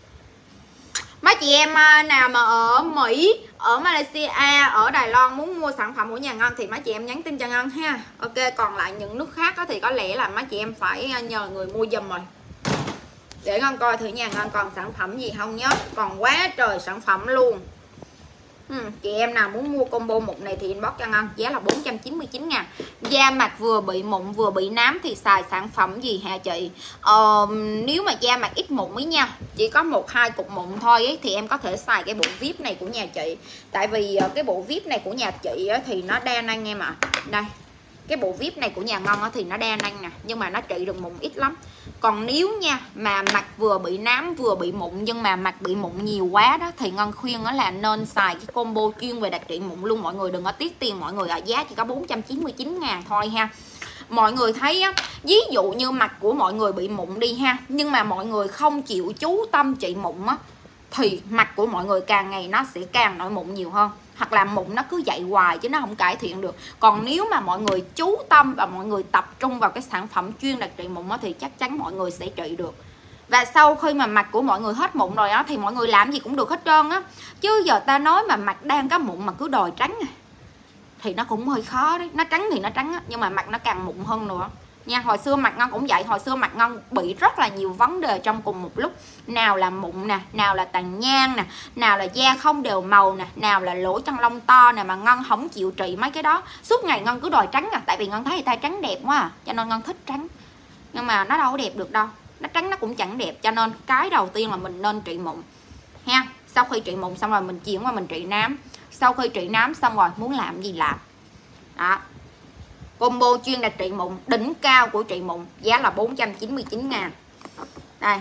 Speaker 2: Mấy chị em nào mà ở Mỹ, ở Malaysia, ở Đài Loan muốn mua sản phẩm của nhà Ngân thì mấy chị em nhắn tin cho Ngân ha. Ok, còn lại những nước khác thì có lẽ là mấy chị em phải nhờ người mua giùm rồi. Để Ngân coi thử nhà Ngân còn sản phẩm gì không nhớ. Còn quá trời sản phẩm luôn. Chị em nào muốn mua combo mụn này thì inbox cho Ngân, giá là 499.000. Da mặt vừa bị mụn vừa bị nám thì xài sản phẩm gì hả chị? Nếu mà da mặt ít mụn ấy nha, chỉ có 1-2 cục mụn thôi ấy, thì em có thể xài cái bộ VIP này của nhà chị. Tại vì cái bộ VIP này của nhà chị thì nó đa năng em ạ. Đây, cái bộ VIP này của nhà Ngân thì nó đa năng nè, nhưng mà nó trị được mụn ít lắm. Còn nếu nha mà mặt vừa bị nám vừa bị mụn nhưng mà mặt bị mụn nhiều quá đó thì Ngân khuyên là nên xài cái combo chuyên về đặc trị mụn luôn. Mọi người đừng có tiếc tiền mọi người, ở giá chỉ có 499.000 thôi ha. Mọi người thấy á, ví dụ như mặt của mọi người bị mụn đi ha, nhưng mà mọi người không chịu chú tâm trị mụn á, thì mặt của mọi người càng ngày nó sẽ càng nổi mụn nhiều hơn. Hoặc là mụn nó cứ dậy hoài chứ nó không cải thiện được. Còn nếu mà mọi người chú tâm và mọi người tập trung vào cái sản phẩm chuyên đặc trị mụn thì chắc chắn mọi người sẽ trị được. Và sau khi mà mặt của mọi người hết mụn rồi á thì mọi người làm gì cũng được hết trơn á. Chứ giờ ta nói mà mặt đang có mụn mà cứ đòi trắng thì nó cũng hơi khó đấy. Nó trắng thì nó trắng á, nhưng mà mặt nó càng mụn hơn nữa nha. Hồi xưa mặt Ngân cũng vậy. Hồi xưa mặt Ngân bị rất là nhiều vấn đề trong cùng một lúc. Nào là mụn nè, nào là tàn nhang nè, nào là da không đều màu nè, nào là lỗ chân lông to nè. Mà Ngân không chịu trị mấy cái đó. Suốt ngày Ngân cứ đòi trắng à. Tại vì Ngân thấy người ta trắng đẹp quá à, cho nên Ngân thích trắng. Nhưng mà nó đâu có đẹp được đâu. Nó trắng nó cũng chẳng đẹp. Cho nên cái đầu tiên là mình nên trị mụn ha. Sau khi trị mụn xong rồi mình chuyển qua mình trị nám. Sau khi trị nám xong rồi muốn làm gì làm. Đó, combo chuyên đặc trị mụn đỉnh cao của trị mụn, giá là 499.000. Đây.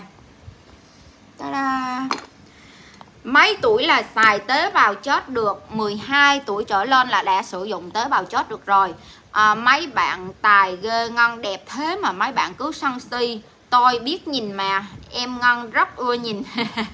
Speaker 2: Ta-da. Mấy tuổi là xài tế bào chết được? 12 tuổi trở lên là đã sử dụng tế bào chết được rồi. Mấy bạn tài ghê, Ngân đẹp thế mà mấy bạn cứ sân si. Tôi biết nhìn mà, em Ngân rất ưa nhìn.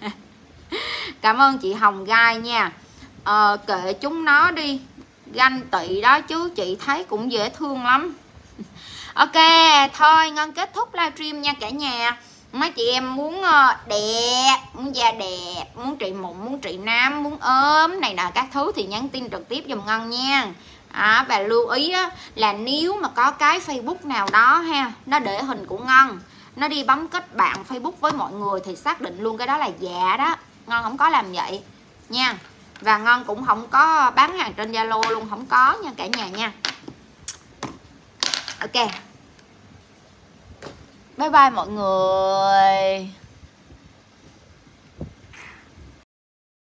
Speaker 2: Cảm ơn chị Hồng Gai nha. Kệ chúng nó đi, ganh tị đó chứ chị thấy cũng dễ thương lắm. Ok, thôi Ngân kết thúc livestream nha cả nhà. Mấy chị em muốn đẹp, muốn da đẹp, muốn trị mụn, muốn trị nám, muốn ốm này nọ các thứ thì nhắn tin trực tiếp giùm Ngân nha. Và lưu ý là nếu mà có cái Facebook nào đó ha, nó để hình của Ngân, nó đi bấm kết bạn Facebook với mọi người thì xác định luôn cái đó là giả đó. Ngân không có làm vậy nha. Và Ngân cũng không có bán hàng trên Zalo luôn, không có nha cả nhà nha. Ok, bye bye mọi người.